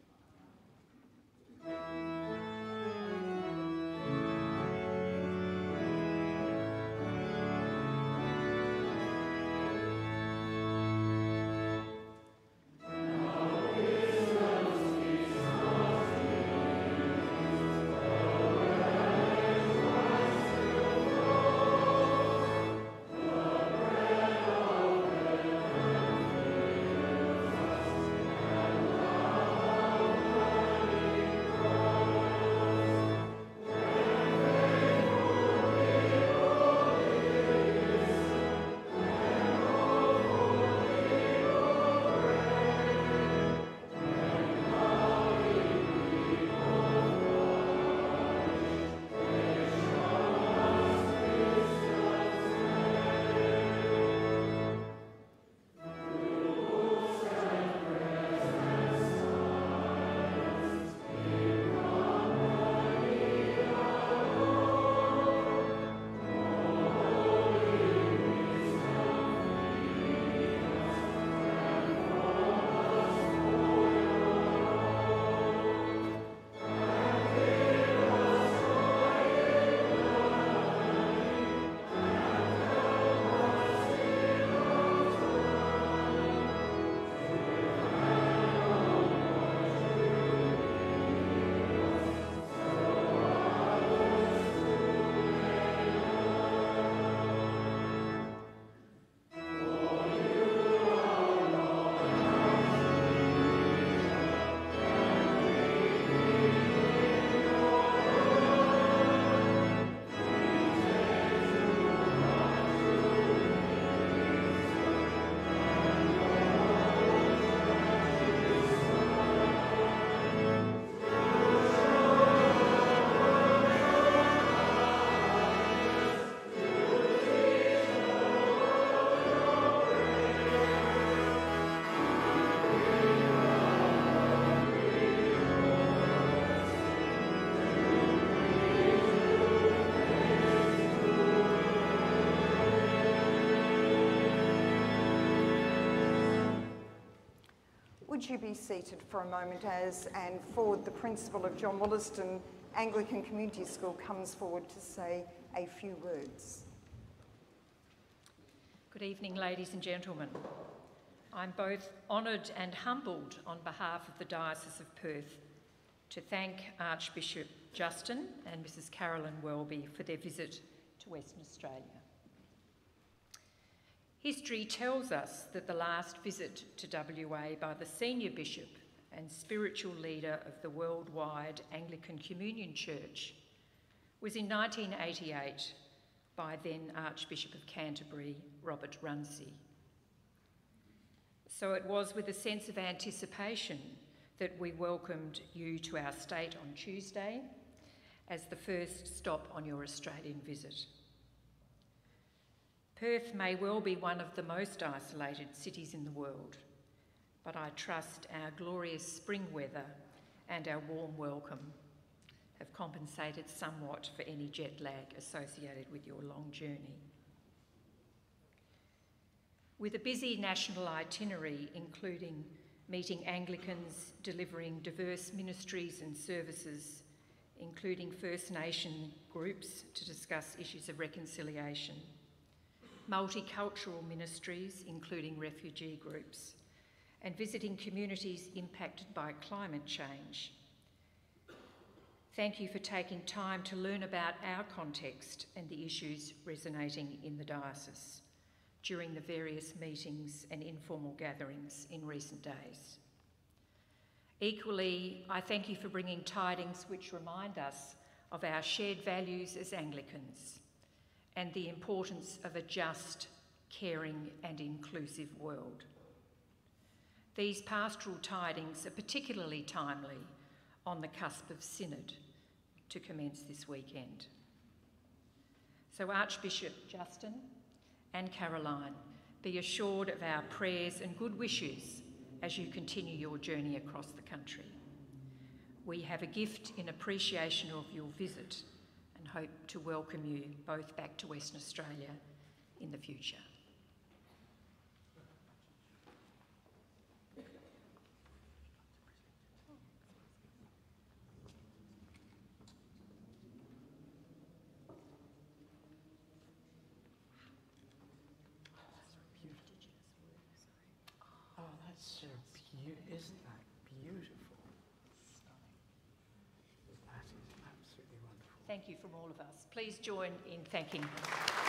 Would you be seated for a moment as Anne Ford, the principal of John Wollaston Anglican Community School, comes forward to say a few words. Good evening, ladies and gentlemen. I'm both honoured and humbled on behalf of the Diocese of Perth to thank Archbishop Justin and Mrs Carolyn Welby for their visit to Western Australia. History tells us that the last visit to WA by the senior bishop and spiritual leader of the worldwide Anglican Communion Church was in 1988 by then Archbishop of Canterbury, Robert Runcie. So it was with a sense of anticipation that we welcomed you to our state on Tuesday as the first stop on your Australian visit. Perth may well be one of the most isolated cities in the world, but I trust our glorious spring weather and our warm welcome have compensated somewhat for any jet lag associated with your long journey. With a busy national itinerary, including meeting Anglicans, delivering diverse ministries and services, including First Nation groups to discuss issues of reconciliation, multicultural ministries, including refugee groups, and visiting communities impacted by climate change. Thank you for taking time to learn about our context and the issues resonating in the diocese during the various meetings and informal gatherings in recent days. Equally, I thank you for bringing tidings which remind us of our shared values as Anglicans and the importance of a just, caring and inclusive world. These pastoral tidings are particularly timely on the cusp of Synod to commence this weekend. So Archbishop Justin and Caroline, be assured of our prayers and good wishes as you continue your journey across the country. We have a gift in appreciation of your visit and hope to welcome you both back to Western Australia in the future. Isn't that beautiful? That is absolutely wonderful. Thank you from all of us. Please join in thanking them.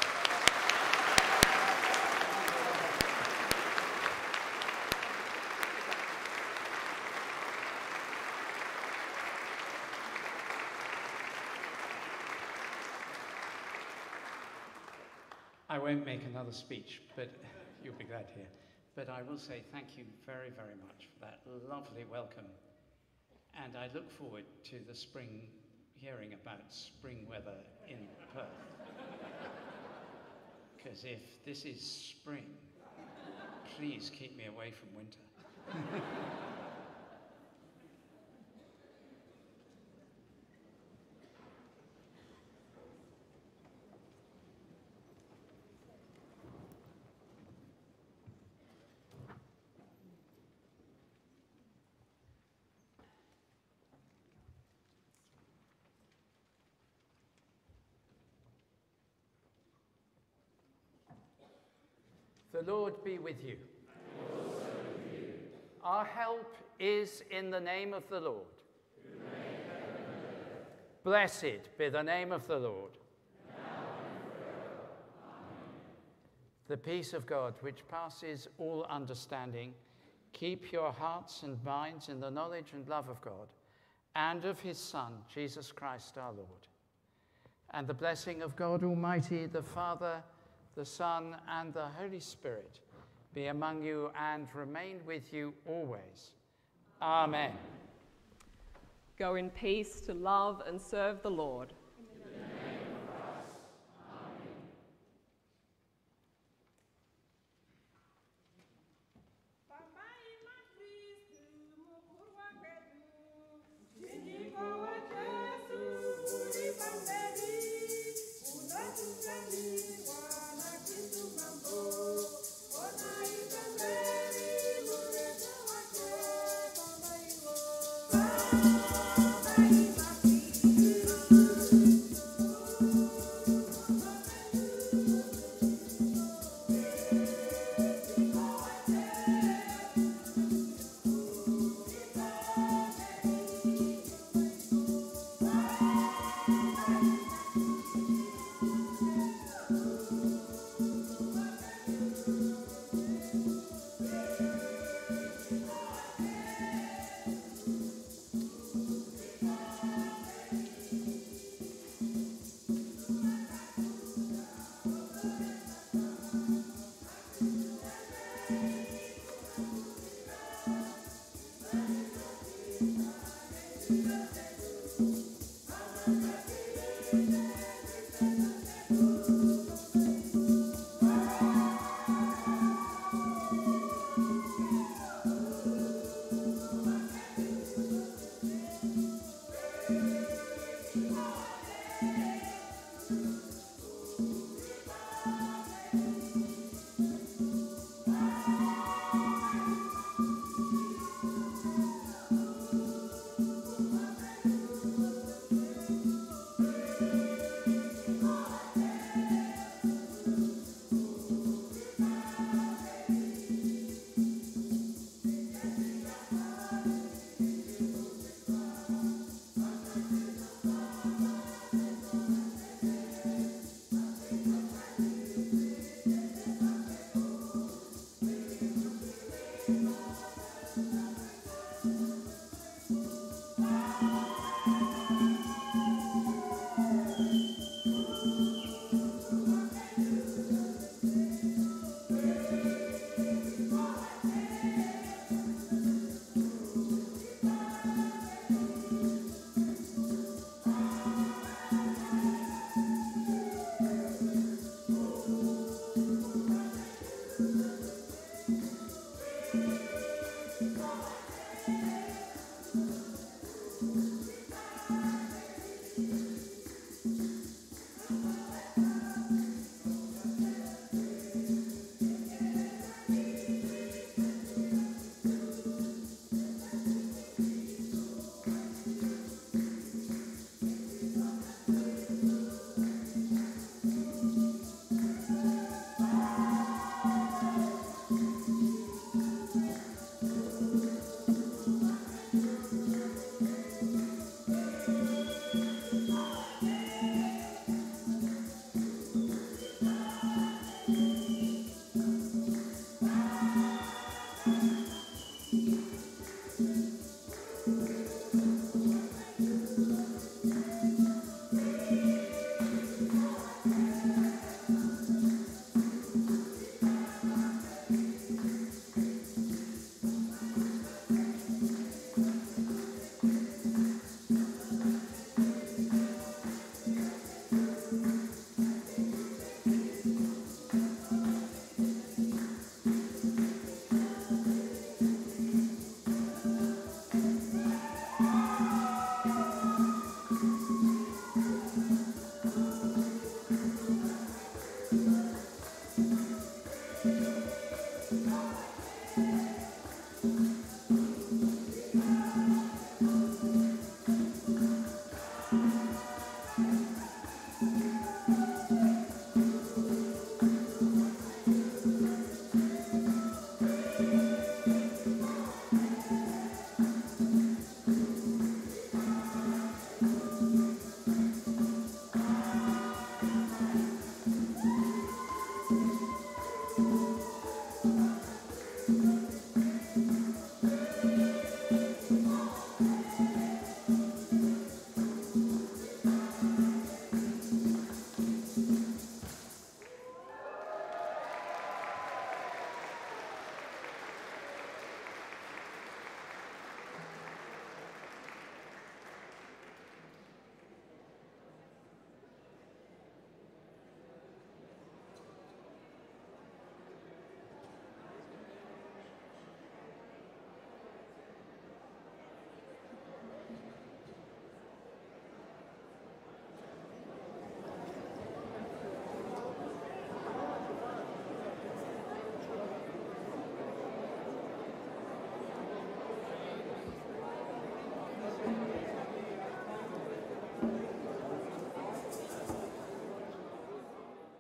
I won't make another speech, but you'll be glad to hear. But I will say thank you very, very much for that lovely welcome. And I look forward to the spring, hearing about spring weather in Perth. Because if this is spring, please keep me away from winter. The Lord be with you. And also with you. Our help is in the name of the Lord. Who made heaven and earth. Blessed be the name of the Lord. Now and forever. Amen. The peace of God, which passes all understanding, keep your hearts and minds in the knowledge and love of God and of his Son, Jesus Christ our Lord. And the blessing of God Almighty, the Father, the Son, and the Holy Spirit be among you and remain with you always. Amen. Go in peace to love and serve the Lord. In the name of Christ. Amen. Bye.